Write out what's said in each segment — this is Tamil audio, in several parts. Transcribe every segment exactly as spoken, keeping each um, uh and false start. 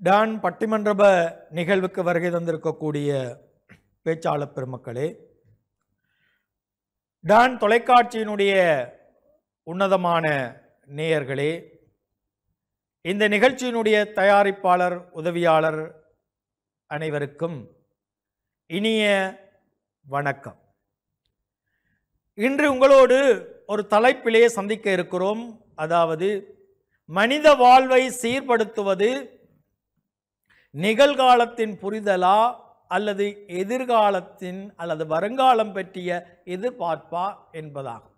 டான் பட்டிமன்ற நிகழ்வுக்கு வருகை தந்திருக்கக்கூடிய பேச்சாளர் பெருமக்களே, டான் தொலைக்காட்சியினுடைய உன்னதமான நேயர்களே, இந்த நிகழ்ச்சியினுடைய தயாரிப்பாளர் உதவியாளர் அனைவருக்கும் இனிய வணக்கம். இன்று உங்களோடு ஒரு தலைப்பிலே சந்திக்க இருக்கிறோம். அதாவது மனித வாழ்வை சீர்படுத்துவது நிகழ்காலத்தின் புரிதலா அல்லது எதிர்காலத்தின் அல்லது வருங்காலம் பற்றிய எதிர்பார்ப்பா என்பதாகும்.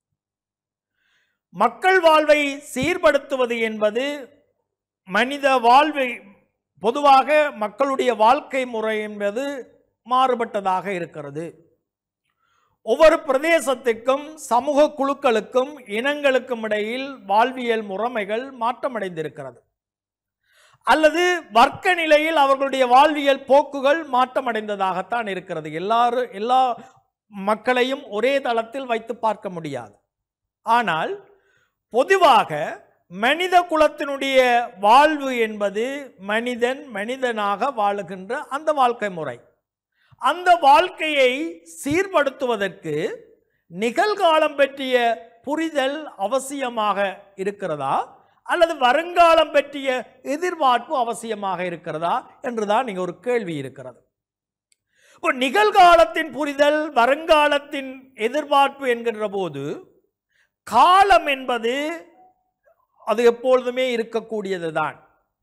மக்கள் வாழ்வை சீர்படுத்துவது என்பது மனித வாழ்வை பொதுவாக மக்களுடைய வாழ்க்கை முறை என்பது மாறுபட்டதாக இருக்கிறது. ஒவ்வொரு பிரதேசத்திற்கும் சமூக குழுக்களுக்கும் இனங்களுக்கும் இடையில் வாழ்வியல் முறைமைகள் மாற்றமடைந்திருக்கிறது, அல்லது வர்க்க நிலையில் அவர்களுடைய வாழ்வியல் போக்குகள் மாற்றமடைந்ததாகத்தான் இருக்கிறது. எல்லாரும் எல்லா மக்களையும் ஒரே தளத்தில் வைத்து பார்க்க முடியாது. ஆனால் பொதுவாக மனித குலத்தினுடைய வாழ்வு என்பது மனிதன் மனிதனாக வாழுகின்ற அந்த வாழ்க்கை முறை. அந்த வாழ்க்கையை சீர்படுத்துவதற்கு நிகழ்காலம் பற்றிய புரிதல் அவசியமாக இருக்கிறதா அல்லது வருங்காலம் பற்றிய எதிர்பார்ப்பு அவசியமாக இருக்கிறதா என்றுதான் நீங்க ஒரு கேள்வி இருக்கிறது. இப்போ நிகழ்காலத்தின் புரிதல் வருங்காலத்தின் எதிர்பார்ப்பு என்கின்ற போது காலம் என்பது அது எப்பொழுதுமே இருக்கக்கூடியது தான்.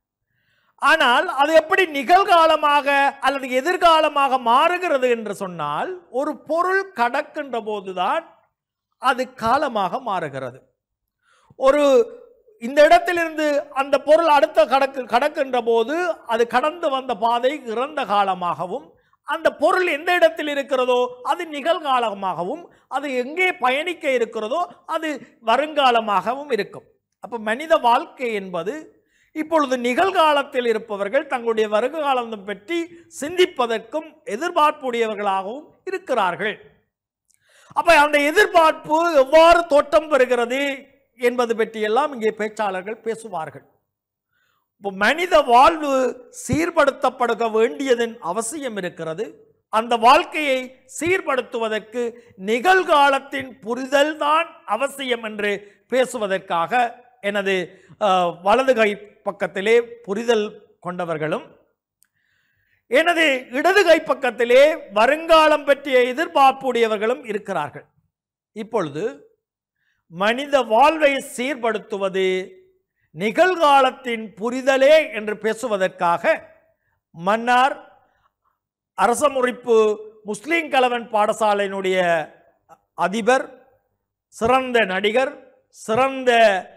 ஆனால் அது எப்படி நிகழ்காலமாக அல்லது எதிர்காலமாக மாறுகிறது என்று சொன்னால், ஒரு பொருள் கடக்கின்ற போதுதான் அது காலமாக மாறுகிறது. ஒரு இந்த இடத்திலிருந்து அந்த பொருள் அடுத்த கடக்கு கடக்கின்ற போது அது கடந்து வந்த பாதை இறந்த காலமாகவும், அந்த பொருள் எந்த இடத்தில் இருக்கிறதோ அது நிகழ்காலமாகவும், அது எங்கே பயணிக்க இருக்கிறதோ அது வருங்காலமாகவும் இருக்கும். அப்போ மனித வாழ்க்கை என்பது இப்பொழுது நிகழ்காலத்தில் இருப்பவர்கள் தங்களுடைய வருங்காலம் பற்றி சிந்திப்பதற்கும் எதிர்பார்ப்புடையவர்களாகவும் இருக்கிறார்கள். அப்ப அந்த எதிர்பார்ப்பு எவ்வாறு தோற்றம் பெறுகிறது என்பது பற்றியெல்லாம் இங்கே பேச்சாளர்கள் பேசுவார்கள். இப்போ மனித வாழ்வு சீர்படுத்தப்பட வேண்டியதன் அவசியம் இருக்கிறது. அந்த வாழ்க்கையை சீர்படுத்துவதற்கு நிகழ்காலத்தின் புரிதல் தான் அவசியம் என்று பேசுவதற்காக எனது வலது கை பக்கத்திலே புரிதல் கொண்டவர்களும் எனது இடது கை பக்கத்திலே வருங்காலம் பற்றிய எதிர்பார்ப்புடையவர்களும் இருக்கிறார்கள். இப்பொழுது மனித வாழ்வை சீர்படுத்துவது நிகழ்காலத்தின் புரிதலே என்று பேசுவதற்காக மன்னார் அரச முறிப்பு முஸ்லிம் கலவன் பாடசாலையினுடைய அதிபர், சிறந்த நடிகர், சிறந்த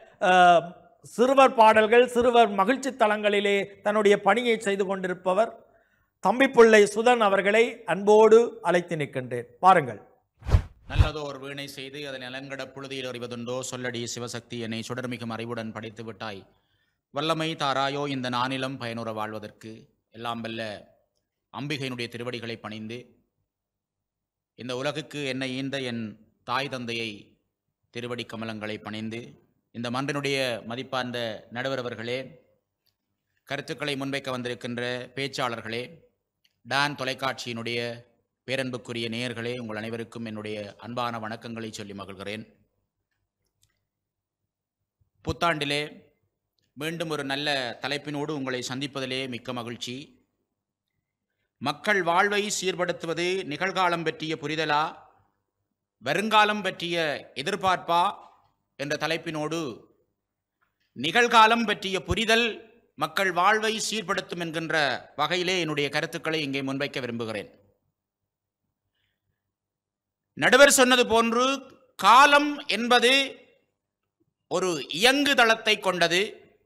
சிறுவர் பாடல்கள் சிறுவர் மகிழ்ச்சி தளங்களிலே தன்னுடைய பணியை செய்து கொண்டிருப்பவர் தம்பிப்பிள்ளை சுதன் அவர்களை அன்போடு அழைத்து நிற்கின்றேன். பாருங்கள். நல்லதோர் வீணை செய்து அதனை அலங்கட புழுதியில் அறிவதுண்டோ சொல்லடி சிவசக்தி என்னை சுடர்மிகும் அறிவுடன் படைத்து விட்டாய், வல்லமை தாராயோ இந்த நானிலம் பயனுற வாழ்வதற்கு. எல்லாம் வல்ல அம்பிகையினுடைய திருவடிகளை பணிந்து இந்த உலகுக்கு என்னை ஈந்த என் தாய் தந்தையை திருவடி கமலங்களை பணிந்து இந்த மன்றினுடைய மதிப்பார்ந்த நடுவர் அவர்களே, கருத்துக்களை முன்வைக்க வந்திருக்கின்ற பேச்சாளர்களே, டான் தொலைக்காட்சியினுடைய பேரன்புக்குரிய நேயர்களே, உங்கள் அனைவருக்கும் என்னுடைய அன்பான வணக்கங்களை சொல்லி மகிழ்கிறேன். புத்தாண்டிலே மீண்டும் ஒரு நல்ல தலைப்பினோடு உங்களை சந்திப்பதிலே மிக்க மகிழ்ச்சி. மக்கள் வாழ்வை சீர்படுத்துவது நிகழ்காலம் பற்றிய புரிதலா வருங்காலம் பற்றிய எதிர்பார்ப்பா என்ற தலைப்பினோடு நிகழ்காலம் பற்றிய புரிதல் மக்கள் வாழ்வை சீர்படுத்தும் என்கின்ற வகையிலே என்னுடைய கருத்துக்களை இங்கே முன்வைக்க விரும்புகிறேன். நடுவர் சொன்னது போன்று காலம் என்பது ஒரு இயங்கு தளத்தை கொண்டது.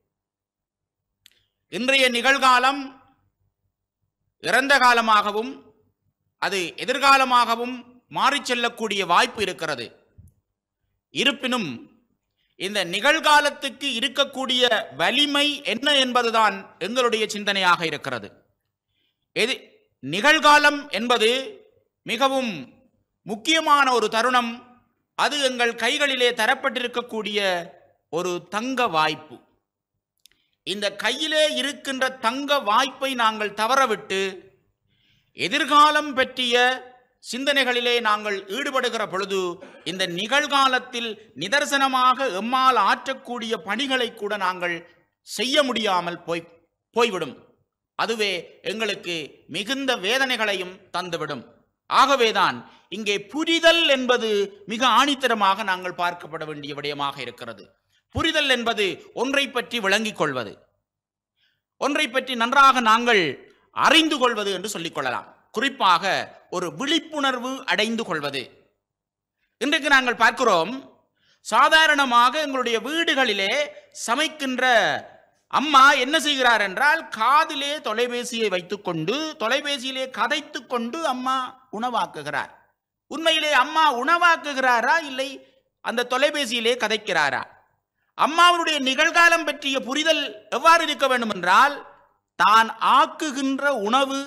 இன்றைய நிகழ்காலம் இறந்த காலமாகவும் அது எதிர்காலமாகவும் மாறிச் செல்லக்கூடிய வாய்ப்பு இருக்கிறது. இருப்பினும் இந்த நிகழ்காலத்துக்கு இருக்கக்கூடிய வலிமை என்ன என்பதுதான் எங்களுடைய சிந்தனையாக இருக்கிறது. எது நிகழ்காலம் என்பது மிகவும் முக்கியமான ஒரு தருணம். அது எங்கள் கைகளிலே தரப்பட்டிருக்கக்கூடிய ஒரு தங்க வாய்ப்பு. இந்த கையிலே இருக்கின்ற தங்க வாய்ப்பை நாங்கள் தவறவிட்டு எதிர்காலம் பற்றிய சிந்தனைகளிலே நாங்கள் ஈடுபடுகிற பொழுது இந்த நிகழ்காலத்தில் நிதர்சனமாக எம்மால் ஆற்றக்கூடிய பணிகளை கூட நாங்கள் செய்ய முடியாமல் போய் போய்விடும். அதுவே எங்களுக்கு மிகுந்த வேதனைகளையும் தந்துவிடும். ஆகவேதான் இங்கே புரிதல் என்பது மிக ஆணித்தரமாக நாங்கள் பார்க்கப்பட வேண்டிய விடயமாக இருக்கிறது. புரிதல் என்பது ஒன்றை பற்றி விளங்கிக் கொள்வது, ஒன்றை பற்றி நன்றாக நாங்கள் அறிந்து கொள்வது என்று சொல்லிக் கொள்ளலாம். குறிப்பாக ஒரு விழிப்புணர்வு அடைந்து கொள்வது. இன்றைக்கு நாங்கள் பார்க்கிறோம், சாதாரணமாக எங்களுடைய வீடுகளிலே சமைக்கின்ற அம்மா என்ன செய்கிறார் என்றால், காதிலே தொலைபேசியை வைத்துக்கொண்டு தொலைபேசியிலே கதைத்து கொண்டு அம்மா உணவாக்குகிறார். உண்மையிலே அம்மா உணவாக்குகிறாரா இல்லை அந்த தொலைபேசியிலே கதைக்கிறாரா? அம்மாவுடைய நிகழ்காலம் பற்றிய புரிதல் எவ்வாறு இருக்க வேண்டும் என்றால், தான் ஆக்குகின்ற உணவு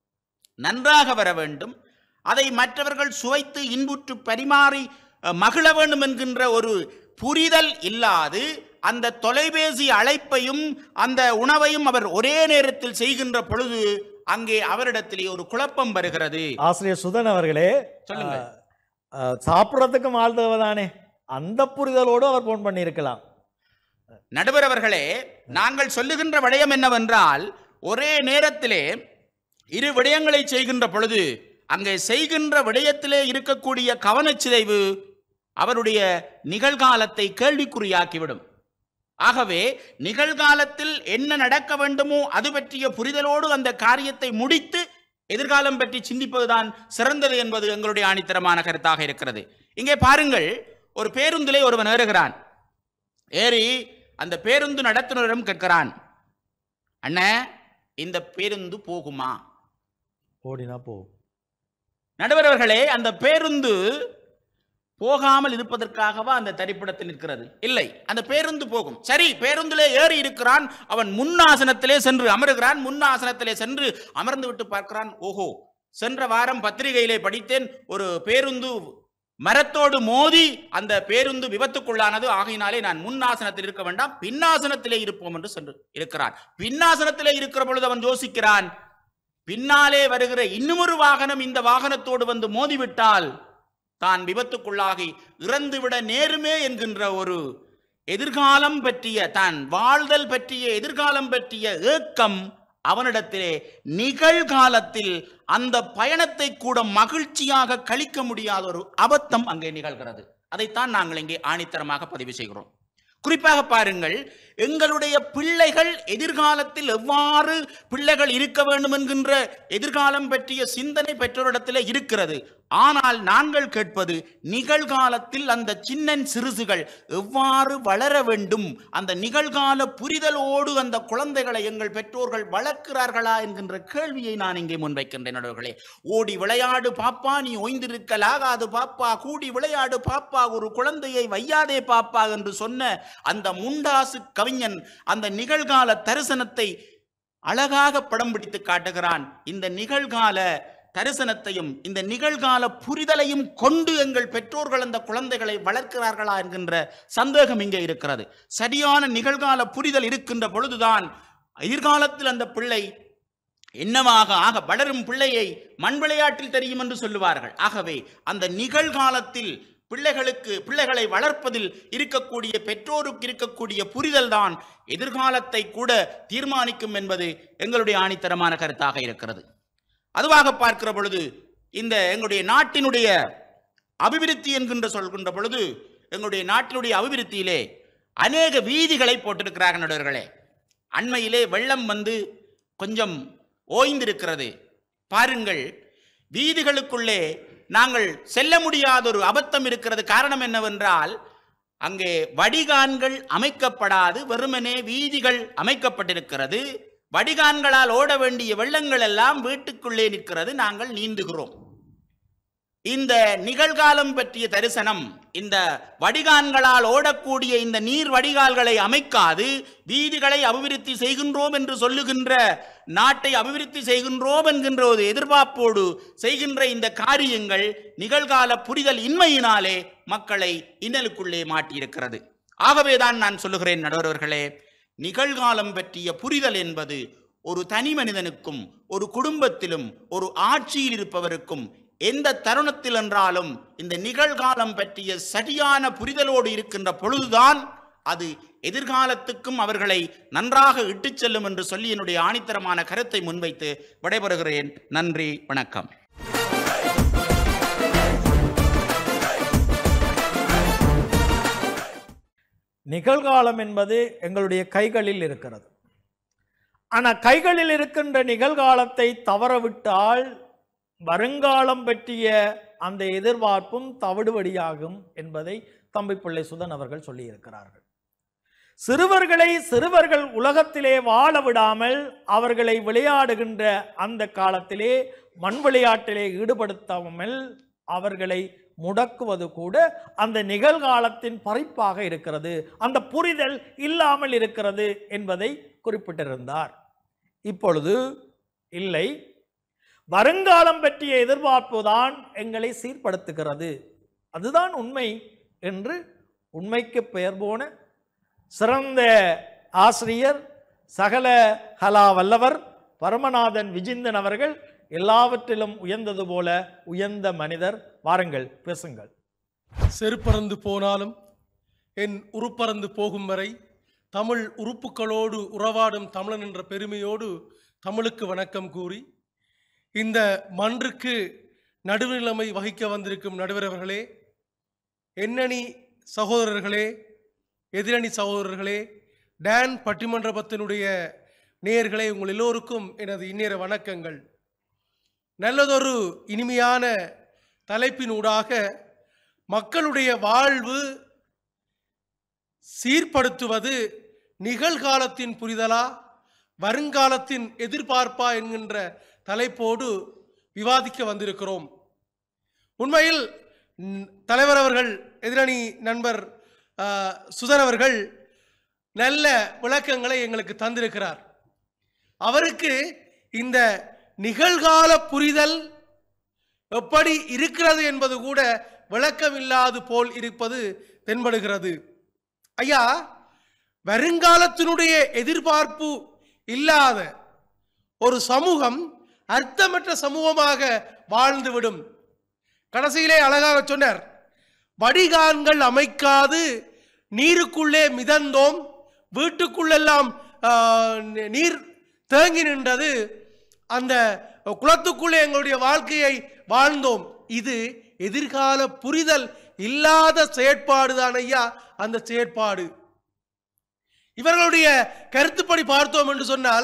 நன்றாக வர வேண்டும், அதை மற்றவர்கள் சுவைத்து இன்புற்று பரிமாறி மகிழ வேண்டும் என்கின்ற ஒரு புரிதல் இல்லாது அந்த தொலைபேசி அழைப்பையும் அந்த உணவையும் அவர் ஒரே நேரத்தில் செய்கின்ற பொழுது அங்கே அவரிடத்திலே ஒரு குழப்பம் வருகிறது. ஆசிரியர் சுதன் அவர்களே, சொல்லுங்க. சாப்பிட்றதுக்கு ஆள் தேவைதானே, அந்த புரிதலோடு அவர் போன் பண்ணியிருக்கலாம். நடுவர் அவர்களே, நாங்கள் சொல்லுகின்ற விடயம் என்னவென்றால், ஒரே நேரத்திலே இரு விடயங்களை செய்கின்ற பொழுது அங்கே செய்கின்ற விடயத்திலே இருக்கக்கூடிய கவனச்சிதைவு அவருடைய நிகழ்காலத்தை கேள்விக்குறியாக்கிவிடும். ஆகவே நிகழ்காலத்தில் என்ன நடக்க வேண்டுமோ அது பற்றிய புரிதலோடு அந்த காரியத்தை முடித்து எதிர்காலம் பற்றி சிந்திப்பதுதான் சிறந்தது என்பது எங்களுடைய ஆணித்தரமான கருத்தாக இருக்கிறது. இங்கே பாருங்கள், ஒரு பேருந்திலே ஒருவன் ஏறுகிறான். ஏறி அந்த பேருந்து நடத்துனரிடம் கேட்கிறான், அண்ணே இந்த பேருந்து போகுமா? ஓடினா போ. நடுவர் அவர்களே, அந்த பேருந்து போகாமல் இருப்பதற்காகவா அந்த தரிப்பிடத்தில் இருக்கிறது? இல்லை, அந்த பேருந்து போகும். சரி, பேருந்திலே ஏறி இருக்கிறான், அவன் முன்னாசனத்திலே சென்று அமருகிறான். முன்னாசனத்திலே சென்று அமர்ந்து விட்டு பார்க்கிறான், ஓஹோ, சென்ற வாரம் பத்திரிகையிலே படித்தேன், ஒரு பேருந்து மரத்தோடு மோதி அந்த பேருந்து விபத்துக்குள்ளானது, ஆகையினாலே நான் முன்னாசனத்தில் இருக்க வேண்டாம், பின்னாசனத்திலே இருப்போம் என்று சென்று இருக்கிறான். பின்னாசனத்திலே இருக்கிற பொழுது அவன் யோசிக்கிறான், பின்னாலே வருகிற இன்னுமொரு வாகனம் இந்த வாகனத்தோடு வந்து மோதிவிட்டால் தான் விபத்துக்குள்ளாகி இறந்துவிட நேருமே என்கின்ற ஒரு எதிர்காலம் பற்றிய, தான் வாழ்தல் பற்றிய எதிர்காலம் பற்றிய ஏக்கம் அவனிடத்திலே நிகழ்காலத்தில் அந்த பயணத்தை கூட மகிழ்ச்சியாக கழிக்க முடியாத ஒரு அபத்தம் அங்கே நிகழ்கிறது. அதைத்தான் நாங்கள் இங்கே ஆணித்தரமாக பதிவு செய்கிறோம். குறிப்பாக பாருங்கள், எங்களுடைய பிள்ளைகள் எதிர்காலத்தில் எவ்வாறு பிள்ளைகள் இருக்க வேண்டும் என்கின்ற எதிர்காலம் பற்றிய சிந்தனை பெற்றோரிடத்தில் இருக்கிறது. ஆனால் நாங்கள் கேட்பது, நிகழ்காலத்தில் அந்த சின்னன் சிறுசுகள் எவ்வாறு வளர வேண்டும், அந்த நிகழ்கால புரிதலோடு அந்த குழந்தைகளை எங்கள் பெற்றோர்கள் வளர்க்கிறார்களா என்கின்ற கேள்வியை நான் இங்கே முன்வைக்கின்றேன். நடுவர்களே, ஓடி விளையாடு பாப்பா, நீ ஓய்ந்திருக்கலாகாது பாப்பா, கூடி விளையாடு பாப்பா, ஒரு குழந்தையை வையாதே பாப்பா என்று சொன்ன அந்த முண்டாசு கவிஞன் அந்த நிகழ்கால தரிசனத்தை அழகாக படம் பிடித்து காட்டுகிறான். இந்த நிகழ்கால தரிசனத்தையும் இந்த நிகழ்கால புரிதலையும் கொண்டு எங்கள் பெற்றோர்கள் அந்த குழந்தைகளை வளர்க்கிறார்களா என்கின்ற சந்தேகம் இங்கே இருக்கிறது. சரியான நிகழ்கால புரிதல் இருக்கின்ற பொழுதுதான் எதிர்காலத்தில் அந்த பிள்ளை என்னவாக ஆக வளரும் பிள்ளையை மண் விளையாட்டில் தெரியும் என்று சொல்லுவார்கள். ஆகவே அந்த நிகழ்காலத்தில் பிள்ளைகளுக்கு பிள்ளைகளை வளர்ப்பதில் இருக்கக்கூடிய பெற்றோருக்கு இருக்கக்கூடிய புரிதல் தான் எதிர்காலத்தை கூட தீர்மானிக்கும் என்பது எங்களுடைய ஆணித்தரமான கருத்தாக இருக்கிறது. அதுவாக பார்க்கிற பொழுது இந்த எங்களுடைய நாட்டினுடைய அபிவிருத்தி என்கின்ற சொல்கின்ற பொழுது எங்களுடைய நாட்டினுடைய அபிவிருத்தியிலே அநேக வீதிகளை போட்டிருக்கிறார்கள். நடுவர்களே, அண்மையிலே வெள்ளம் வந்து கொஞ்சம் ஓய்ந்திருக்கிறது. பாருங்கள், வீதிகளுக்குள்ளே நாங்கள் செல்ல முடியாத ஒரு அபத்தம் இருக்கிறது. காரணம் என்னவென்றால், அங்கே வடிகான்கள் அமைக்கப்படாது, வெறுமனே வீதிகள் அமைக்கப்பட்டிருக்கிறது. வடிகான்களால் ஓட வேண்டிய வெள்ளங்கள் எல்லாம் வீட்டுக்குள்ளே நிற்கிறது, நாங்கள் நீந்துகிறோம். இந்த நிகழ்காலம் பற்றிய தரிசனம் இந்த வடிகான்களால் ஓடக்கூடிய இந்த நீர் வடிகால்களை அமைக்காது வீதிகளை அபிவிருத்தி செய்கின்றோம் என்று சொல்லுகின்ற, நாட்டை அபிவிருத்தி செய்கின்றோம் என்கின்ற ஒரு எதிர்பார்ப்போடு செய்கின்ற இந்த காரியங்கள் நிகழ்கால புரிதல் இன்மையினாலே மக்களை இன்னலுக்குள்ளே மாட்டியிருக்கிறது. ஆகவேதான் நான் சொல்லுகிறேன் நடுவர்களே, நிகழ்காலம் பற்றிய புரிதல் என்பது ஒரு தனி மனிதனுக்கும் ஒரு குடும்பத்திலும் ஒரு ஆட்சியில் இருப்பவருக்கும் எந்த தருணத்தில் என்றாலும் இந்த நிகழ்காலம் பற்றிய சரியான புரிதலோடு இருக்கின்ற பொழுதுதான் அது எதிர்காலத்துக்கும் அவர்களை நன்றாக இட்டுச் செல்லும் என்று சொல்லி என்னுடைய ஆணித்தரமான கருத்தை முன்வைத்து விடைபெறுகிறேன். நன்றி, வணக்கம். நிகழ்காலம் என்பது எங்களுடைய கைகளில் இருக்கிறது. ஆனால் கைகளில் இருக்கின்ற நிகழ்காலத்தை தவறவிட்டால் வருங்காலம் பற்றிய அந்த எதிர்பார்ப்பும் தவிடுபடியாகும் என்பதை தம்பி பிள்ளை சுதன் அவர்கள் சொல்லியிருக்கிறார்கள். சிறுவர்களை சிறுவர்கள் உலகத்திலே வாழ விடாமல் அவர்களை விளையாடுகின்ற அந்த காலத்திலே மண் விளையாட்டிலே ஈடுபடுத்தாமல் அவர்களை முடக்குவது கூட அந்த நிகழ்காலத்தின் பறிப்பாக இருக்கிறது, அந்த புரிதல் இல்லாமல் இருக்கிறது என்பதை குறிப்பிட்டிருந்தார். இப்பொழுது இல்லை, வருங்காலம் பற்றிய எதிர்பார்ப்பு தான் எங்களை சீர்படுத்துகிறது, அதுதான் உண்மை என்று உண்மைக்கு பெயர் போன சிறந்த ஆசிரியர் சகல கலா வல்லவர் பரமநாதன் விஜிந்தன் அவர்கள் எல்லாவற்றிலும் உயர்ந்தது போல உயர்ந்த மனிதர். வாருங்கள், பேசுங்கள். செருப்பறந்து போனாலும் என் உருப்பறந்து போகும் வரை தமிழ் உறுப்புகளோடு உறவாடும் தமிழன் என்ற பெருமையோடு தமிழுக்கு வணக்கம் கூறி இந்த மன்றுக்கு நடுநிலைமை வகிக்க வந்திருக்கும் நடுவர் அவர்களே, எண்ணணி சகோதரர்களே, எதிரணி சகோதரர்களே, டான் பட்டிமன்றபத்தினுடைய நேயர்களே, உங்கள் எல்லோருக்கும் எனது இந்நேர வணக்கங்கள். நல்லதொரு இனிமையான தலைப்பினூடாக மக்களுடைய வாழ்வு சீர்படுத்துவது நிகழ்காலத்தின் புரிதலா வருங்காலத்தின் எதிர்பார்ப்பா என்கின்ற தலைப்போடு விவாதிக்க வந்திருக்கிறோம். உண்மையில் தலைவர் அவர்கள், எதிரணி நண்பர் சுதன் அவர்கள் நல்ல விளக்கங்களை எங்களுக்கு தந்திருக்கிறார். அவருக்கு இந்த நிகழ்கால புரிதல் எப்படி இருக்கிறது என்பது கூட விளக்கமில்லாது போல் இருப்பது தென்படுகிறது. ஐயா, வருங்காலத்தினுடைய எதிர்பார்ப்பு இல்லாத ஒரு சமூகம் அர்த்தமற்ற சமூகமாக வாழ்ந்துவிடும். கடைசியிலே அழகாக சொன்னார், வடிகான்கள் அமைக்காது நீருக்குள்ளே மிதந்தோம், வீட்டுக்குள்ளெல்லாம் நீர் தேங்கி நின்றது, அந்த குளத்துக்குள்ளே எங்களுடைய வாழ்க்கையை வாழ்ந்தோம். இது எதிர்கால புரிதல் இல்லாத செயற்பாடு தான் ஐயா அந்த செயற்பாடு. இவர்களுடைய கருத்துப்படி பார்த்தோம் என்று சொன்னால்,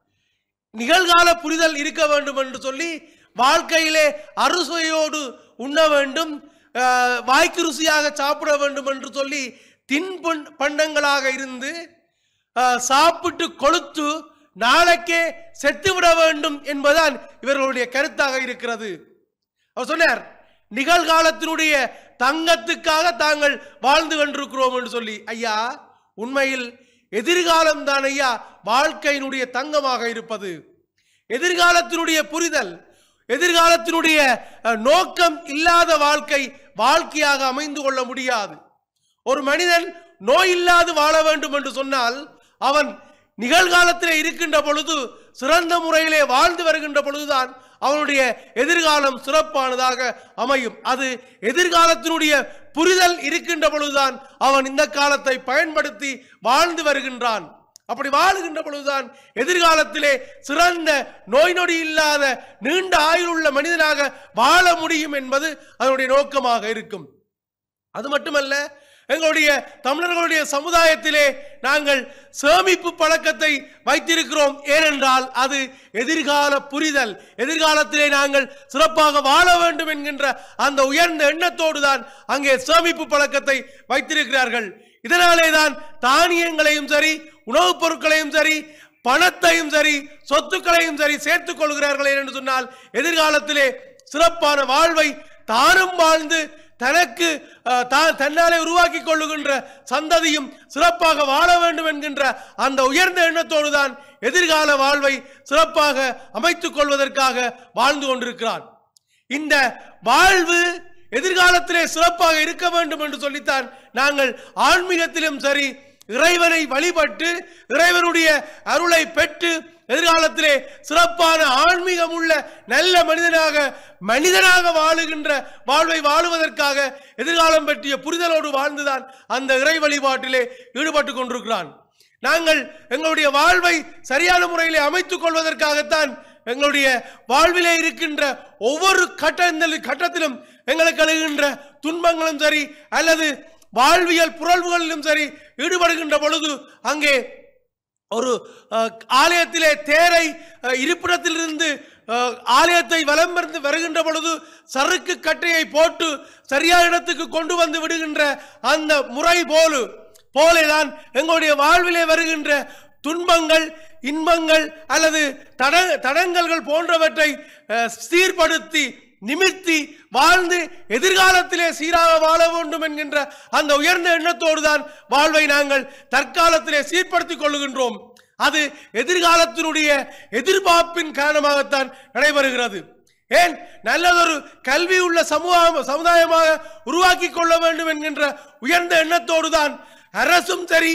நிகழ்கால புரிதல் இருக்க வேண்டும் என்று சொல்லி வாழ்க்கையிலே அறுசுவையோடு உண்ண வேண்டும், வாய்க்கு ருசியாக சாப்பிட வேண்டும் என்று சொல்லி தின் பண்டங்களாக இருந்து சாப்பிட்டு கொழுத்து நாளைக்கே செத்துவிட வேண்டும் என்பதுதான் இவர்களுடைய கருத்தாக இருக்கிறது. அவர் சொன்னார், நிகழ்காலத்தினுடைய தங்கத்துக்காக தாங்கள் வாழ்ந்து கொண்டிருக்கிறோம் என்று சொல்லி. ஐயா, உண்மையில் எதிர்காலம் தான் ஐயா வாழ்க்கையினுடைய தங்கமாக இருப்பது. எதிர்காலத்தினுடைய புரிதல், எதிர்காலத்தினுடைய நோக்கம் இல்லாத வாழ்க்கை வாழ்க்கையாக அமைந்து கொள்ள முடியாது. ஒரு மனிதன் நோய் இல்லாது வாழ வேண்டும் என்று சொன்னால் அவன் நிகழ்காலத்திலே இருக்கின்ற பொழுது சிறந்த முறையிலே வாழ்ந்து வருகின்ற பொழுதுதான் அவனுடைய எதிர்காலம் சிறப்பானதாக அமையும். அது எதிர்காலத்தினுடைய புரிதல் இருக்கின்ற பொழுதுதான் அவன் இந்த காலத்தை பயன்படுத்தி வாழ்ந்து வருகின்றான். அப்படி வாழுகின்ற பொழுதுதான் எதிர்காலத்திலே சிறந்த நோய் நொடி இல்லாத நீண்ட ஆயுளுள்ள மனிதனாக வாழ முடியும் என்பது அதனுடைய நோக்கமாக இருக்கும். அது மட்டுமல்ல, எங்களுடைய தமிழர்களுடைய சமுதாயத்திலே நாங்கள் சேமிப்பு பழக்கத்தை வைத்திருக்கிறோம். ஏனென்றால் அது எதிர்கால புரிதல், எதிர்காலத்திலே நாங்கள் சிறப்பாக வாழ வேண்டும் என்கின்ற அந்த உயர்ந்த எண்ணத்தோடு தான் அங்கே சேமிப்பு பழக்கத்தை வைத்திருக்கிறார்கள். இதனாலே தான் தானியங்களையும் சரி, உணவுப் பொருட்களையும் சரி, பணத்தையும் சரி, சொத்துக்களையும் சரி சேர்த்துக் கொள்கிறார்கள் என்று சொன்னால் எதிர்காலத்திலே சிறப்பான வாழ்வை தானும் வாழ்ந்து தனக்கு தன்னாலே உருவாக்கி கொள்ளுகின்ற சந்ததியும் சிறப்பாக வாழ வேண்டும் என்கின்ற அந்த உயர்ந்த எண்ணத்தோடு தான் எதிர்கால வாழ்வை சிறப்பாக அமைத்துக் கொள்வதற்காக வாழ்ந்து கொண்டிருக்கிறான். இந்த வாழ்வு எதிர்காலத்திலே சிறப்பாக இருக்க வேண்டும் என்று சொல்லித்தான் நாங்கள் ஆன்மீகத்திலும் சரி, இறைவனை வழிபட்டு இறைவனுடைய அருளை பெற்று எதிர்காலத்திலே சிறப்பான ஆன்மீகம் உள்ள நல்ல மனிதனாக மனிதனாக வாழுகின்ற வாழ்வை வாழுவதற்காக எதிர்காலம் பற்றிய புரிதலோடு வாழ்ந்துதான் அந்த இறை வழிபாட்டிலே ஈடுபட்டு கொண்டிருக்கிறான். நாங்கள் எங்களுடைய வாழ்வை சரியான முறையிலே அமைத்துக் கொள்வதற்காகத்தான் எங்களுடைய வாழ்விலே இருக்கின்ற ஒவ்வொரு கட்ட கட்டத்திலும் எங்களுக்கு எழுகின்ற துன்பங்களும் சரி அல்லது வாழ்வியல் புரள்வுகளிலும் சரி ஈடுபடுகின்ற பொழுது அங்கே ஒரு ஆலயத்திலே தேரை இருப்பிடத்திலிருந்து ஆலயத்தை வலம் வந்து வருகின்ற பொழுது சறுக்கு கட்டையை போட்டு சரியான இடத்துக்கு கொண்டு வந்து விடுகின்ற அந்த முறை போல போலேதான் எங்களுடைய வாழ்விலே வருகின்ற துன்பங்கள் இன்பங்கள் அல்லது தட தடங்கல்கள் போன்றவற்றை சீர்படுத்தி நிமித்தி வாழ்ந்து எதிர்காலத்திலே சீராக வாழ வேண்டும் என்கின்ற அந்த உயர்ந்த எண்ணத்தோடு தான் வாழ்வை நாங்கள் தற்காலத்திலே சீர்படுத்திக் கொள்ளுகின்றோம். அது எதிர்காலத்தினுடைய எதிர்பார்ப்பின் காரணமாகத்தான் நடைபெறுகிறது. ஏன் நல்லதொரு கல்வி உள்ள சமூக சமுதாயமாக உருவாக்கி கொள்ள வேண்டும் என்கின்ற உயர்ந்த எண்ணத்தோடு தான் அரசும் சரி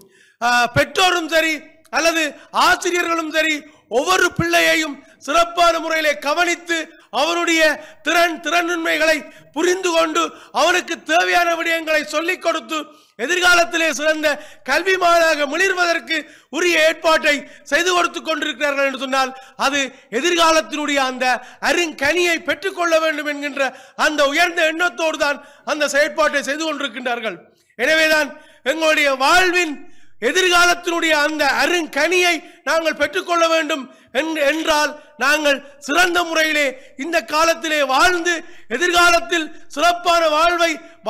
பெற்றோரும் சரி அல்லது ஆசிரியர்களும் சரி ஒவ்வொரு பிள்ளையையும் சிறப்பான முறையிலே கவனித்து அவனுடைய திறன் திறனுண்மைகளை புரிந்து கொண்டு அவனுக்கு தேவையான விடயங்களை சொல்லிக் கொடுத்து எதிர்காலத்திலே சிறந்த கல்விமானாக மிளிர்வதற்கு உரிய ஏற்பாட்டை செய்து கொடுத்து கொண்டிருக்கிறார்கள் என்று சொன்னால் அது எதிர்காலத்தினுடைய அந்த அருங்கனியை பெற்றுக்கொள்ள வேண்டும் என்கின்ற அந்த உயர்ந்த எண்ணத்தோடு தான் அந்த செயற்பாட்டை செய்து கொண்டிருக்கின்றார்கள். எனவேதான் எங்களுடைய வாழ்வின் எதிர்காலத்தினுடைய அந்த அருங்கனியை நாங்கள் பெற்றுக்கொள்ள வேண்டும் என்றால் நாங்கள் சிறந்த முறையிலே இந்த காலத்திலே வாழ்ந்து எதிர்காலத்தில் சிறப்பான வாழ்வை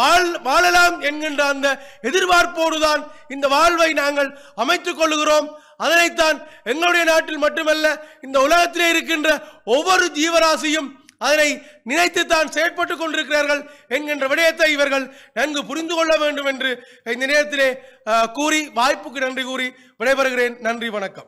வாழலாம் என்கின்ற அந்த எதிர்பார்ப்போடுதான் இந்த வாழ்வை நாங்கள் அமைத்துக் கொள்ளுகிறோம். அதனைத்தான் எங்களுடைய நாட்டில் மட்டுமல்ல இந்த உலகத்திலே இருக்கின்ற ஒவ்வொரு ஜீவராசியும் அதனை நினைத்துத்தான் செயற்பட்டுக் கொண்டிருக்கிறார்கள் என்கின்ற விடயத்தை இவர்கள் நன்கு புரிந்து கொள்ள வேண்டும் என்று இந்த நேரத்திலே கூறி வாய்ப்புக்கு நன்றி கூறி விடைபெறுகிறேன். நன்றி, வணக்கம்.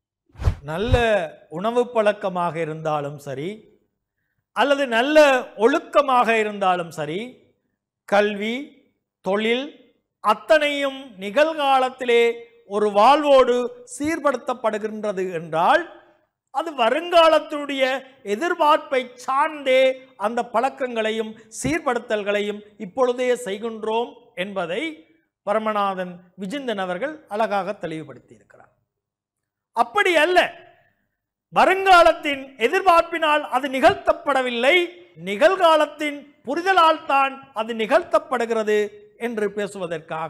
நல்ல உணவு பழக்கமாக இருந்தாலும் சரி அல்லது நல்ல ஒழுக்கமாக இருந்தாலும் சரி கல்வி தொழில் அத்தனையும் நிகழ்காலத்திலே ஒரு வாழ்வோடு சீர்படுத்தப்படுகின்றது என்றால் அது வருங்காலத்தினுடைய எதிர்பார்ப்பை சார்ந்தே அந்த பழக்கங்களையும் சீர்படுத்தல்களையும் இப்பொழுதே செய்கின்றோம் என்பதை பரமநாதன் விஜிந்தன் அவர்கள் அழகாக தெளிவுபடுத்தி இருக்கிறார். அப்படி அல்ல, வருங்காலத்தின் எதிர்பார்ப்பினால் அது நிகழ்த்தப்படவில்லை, நிகழ்காலத்தின் புரிதலால் தான் அது நிகழ்த்தப்படுகிறது என்று பேசுவதற்காக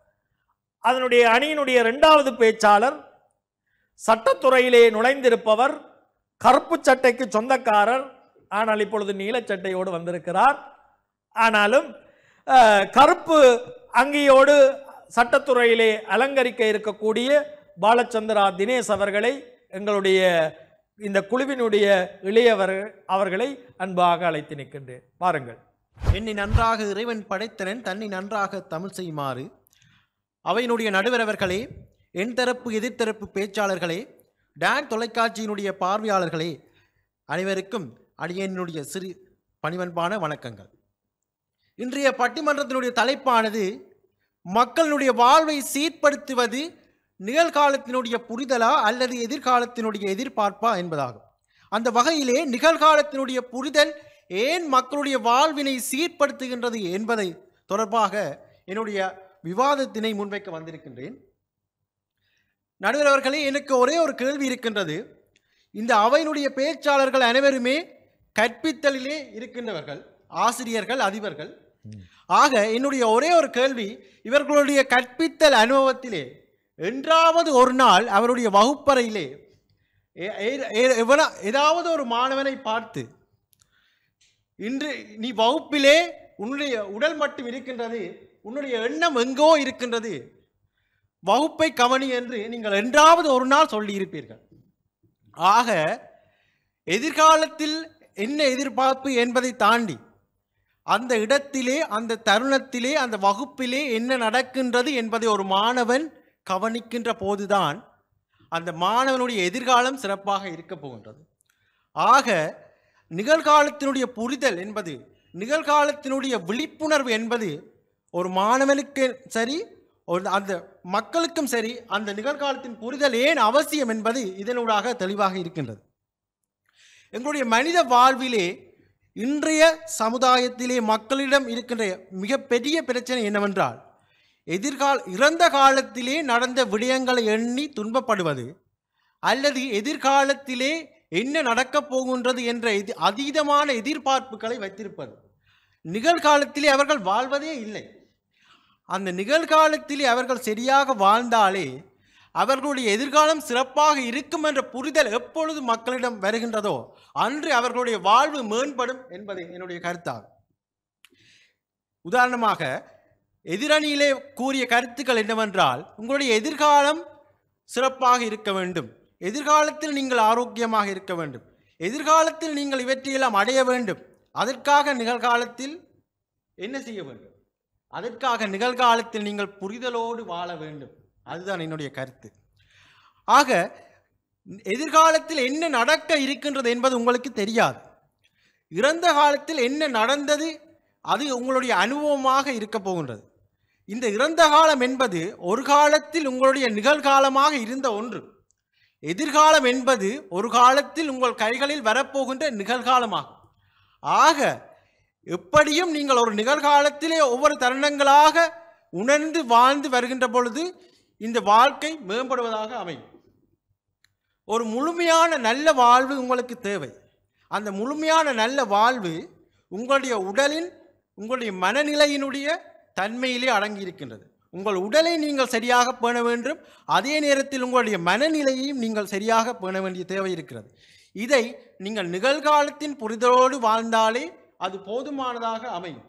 அதனுடைய அணியினுடைய இரண்டாவது பேச்சாளர் சட்டத்துறையிலே நுழைந்திருப்பவர், கருப்பு சட்டைக்கு சொந்தக்காரர், ஆனால் இப்பொழுது நீலச்சட்டையோடு வந்திருக்கிறார். ஆனாலும் கருப்பு அங்கியோடு சட்டத்துறையிலே அலங்கரிக்க இருக்கக்கூடிய பாலச்சந்திரா தினேஷ் அவர்களை, எங்களுடைய இந்த குழுவினுடைய இளையவர் அவர்களை அன்பாக அழைத்து நிற்கின்றேன். பாருங்கள். என்னை நன்றாக இறைவன் படைத்தனன் தன்னை நன்றாக தமிழ் செய்யுமாறு அவையினுடைய நடுவரவர்களே, என் தரப்பு எதிர்த்தரப்பு பேச்சாளர்களே, டான் தொலைக்காட்சியினுடைய பார்வையாளர்களே, அனைவருக்கும் அடியனுடைய சிறு பணிவன்பான வணக்கங்கள். இன்றைய பட்டிமன்றத்தினுடைய தலைப்பானது மக்களுடைய வாழ்வை சீர்படுத்துவது நிகழ்காலத்தினுடைய புரிதலா அல்லது எதிர்காலத்தினுடைய எதிர்பார்ப்பா என்பதாகும். அந்த வகையிலே நிகழ்காலத்தினுடைய புரிதல் ஏன் மக்களுடைய வாழ்வினை சீர்படுத்துகின்றது என்பதை தொடர்பாக என்னுடைய விவாதத்தினை முன்வைக்க வந்திருக்கின்றேன். நடுவர் அவர்களே, எனக்கு ஒரே ஒரு கேள்வி இருக்கின்றது. இந்த அவையினுடைய பேச்சாளர்கள் அனைவருமே கற்பித்தலிலே இருக்கின்றவர்கள், ஆசிரியர்கள், அதிபர்கள். ஆக என்னுடைய ஒரே ஒரு கேள்வி, இவர்களுடைய கற்பித்தல் அனுபவத்திலே என்றாவது ஒரு நாள் அவருடைய வகுப்பறையிலே ஏதாவது ஒரு மாணவனை பார்த்து, இன்று நீ வகுப்பிலே உன்னுடைய உடல் மட்டும் இருக்கின்றது, உன்னுடைய எண்ணம் எங்கோ இருக்கின்றது, வகுப்பை கவனி என்று நீங்கள் என்றாவது ஒரு நாள் சொல்லி இருப்பீர்கள். ஆக எதிர்காலத்தில் என்ன எதிர்பார்ப்பு என்பதை தாண்டி அந்த இடத்திலே, அந்த தருணத்திலே, அந்த வகுப்பிலே என்ன நடக்கின்றது என்பதை ஒரு மாணவன் கவனிக்கின்ற போதுதான் அந்த மாணவனுடைய எதிர்காலம் சிறப்பாக இருக்க போகின்றது. ஆக நிகழ்காலத்தினுடைய புரிதல் என்பது, நிகழ்காலத்தினுடைய விழிப்புணர்வு என்பது ஒரு மாணவனுக்கு சரி, ஒரு அந்த மக்களுக்கும் சரி அந்த நிகழ்காலத்தின் புரிதல் ஏன் அவசியம் என்பது இதனூடாக தெளிவாக இருக்கின்றது. எங்களுடைய மனித வாழ்விலே இன்றைய சமுதாயத்திலே மக்களிடம் இருக்கின்ற மிகப்பெரிய பிரச்சனை என்னவென்றால், எதிர்கால இறந்த காலத்திலே நடந்த விடயங்களை எண்ணி துன்பப்படுவது அல்லது எதிர்காலத்திலே என்ன நடக்கப் போகின்றது என்ற எதி அதீதமான எதிர்பார்ப்புகளை வைத்திருப்பது. நிகழ்காலத்திலே அவர்கள் வாழ்வதே இல்லை. அந்த நிகழ்காலத்திலே அவர்கள் சரியாக வாழ்ந்தாலே அவர்களுடைய எதிர்காலம் சிறப்பாக இருக்கும் என்ற புரிதல் எப்பொழுது மக்களிடம் வருகின்றதோ அன்று அவர்களுடைய வாழ்வு மேம்படும் என்பது என்னுடைய கருத்தாகும். உதாரணமாக எதிரணியிலே கூறிய கருத்துக்கள் என்னவென்றால், உங்களுடைய எதிர்காலம் சிறப்பாக இருக்க வேண்டும், எதிர்காலத்தில் நீங்கள் ஆரோக்கியமாக இருக்க வேண்டும், எதிர்காலத்தில் நீங்கள் இவற்றையெல்லாம் அடைய வேண்டும், அதற்காக நிகழ்காலத்தில் என்ன செய்ய வேண்டும், அதற்காக நிகழ்காலத்தில் நீங்கள் புரிதலோடு வாழ வேண்டும். அதுதான் என்னுடைய கருத்து. ஆக எதிர்காலத்தில் என்ன நடக்க இருக்கின்றது என்பது உங்களுக்கு தெரியாது. இறந்த காலத்தில் என்ன நடந்தது அது உங்களுடைய அனுபவமாக இருக்க போகின்றது. இந்த இறந்த காலம் என்பது ஒரு காலத்தில் உங்களுடைய நிகழ்காலமாக இருந்த ஒன்று. எதிர்காலம் என்பது ஒரு காலத்தில் உங்கள் கைகளில் வரப்போகின்ற நிகழ்காலமாகும். ஆக எப்படியும் நீங்கள் ஒரு நிகழ்காலத்திலே ஒவ்வொரு தருணங்களாக உணர்ந்து வாழ்ந்து வருகின்ற பொழுது இந்த வாழ்க்கை மேம்படுவதாக அமையும். ஒரு முழுமையான நல்ல வாழ்வு உங்களுக்கு தேவை. அந்த முழுமையான நல்ல வாழ்வு உங்களுடைய உடலின் உங்களுடைய மனநிலையினுடைய தன்மையிலே அடங்கியிருக்கின்றது. உங்கள் உடலை நீங்கள் சரியாக பேண வேண்டும், அதே நேரத்தில் உங்களுடைய மனநிலையையும் நீங்கள் சரியாக பேண வேண்டிய தேவை இருக்கிறது. இதை நீங்கள் நிகழ்காலத்தின் புரிதலோடு வாழ்ந்தாலே அது போதுமானதாக அமையும்.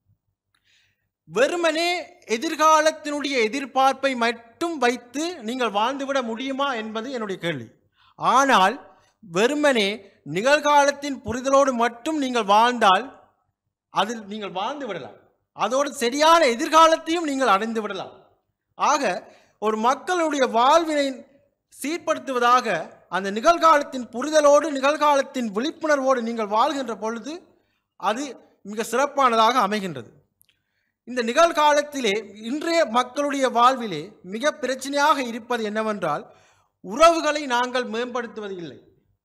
வெறுமனே எதிர்காலத்தினுடைய எதிர்பார்ப்பை மட்டும் வைத்து நீங்கள் வாழ்ந்துவிட முடியுமா என்பது என்னுடைய கேள்வி. ஆனால் வெறுமனே நிகழ்காலத்தின் புரிதலோடு மட்டும் நீங்கள் வாழ்ந்தால் அதில் நீங்கள் வாழ்ந்து விடலாம், அதோடு சரியான எதிர்காலத்தையும் நீங்கள் அடைந்து விடலாம். ஆக ஒரு மக்களுடைய வாழ்வினை சீர்படுத்துவதாக அந்த நிகழ்காலத்தின் புரிதலோடு நிகழ்காலத்தின் விழிப்புணர்வோடு நீங்கள் வாழ்கின்ற பொழுது அது மிக சிறப்பானதாக அமைகின்றது. இந்த நிகழ்காலத்திலே இன்றைய மக்களுடைய வாழ்விலே மிக பிரச்சனையாக இருப்பது என்னவென்றால், உறவுகளை நாங்கள் மேம்படுத்துவது இல்லை.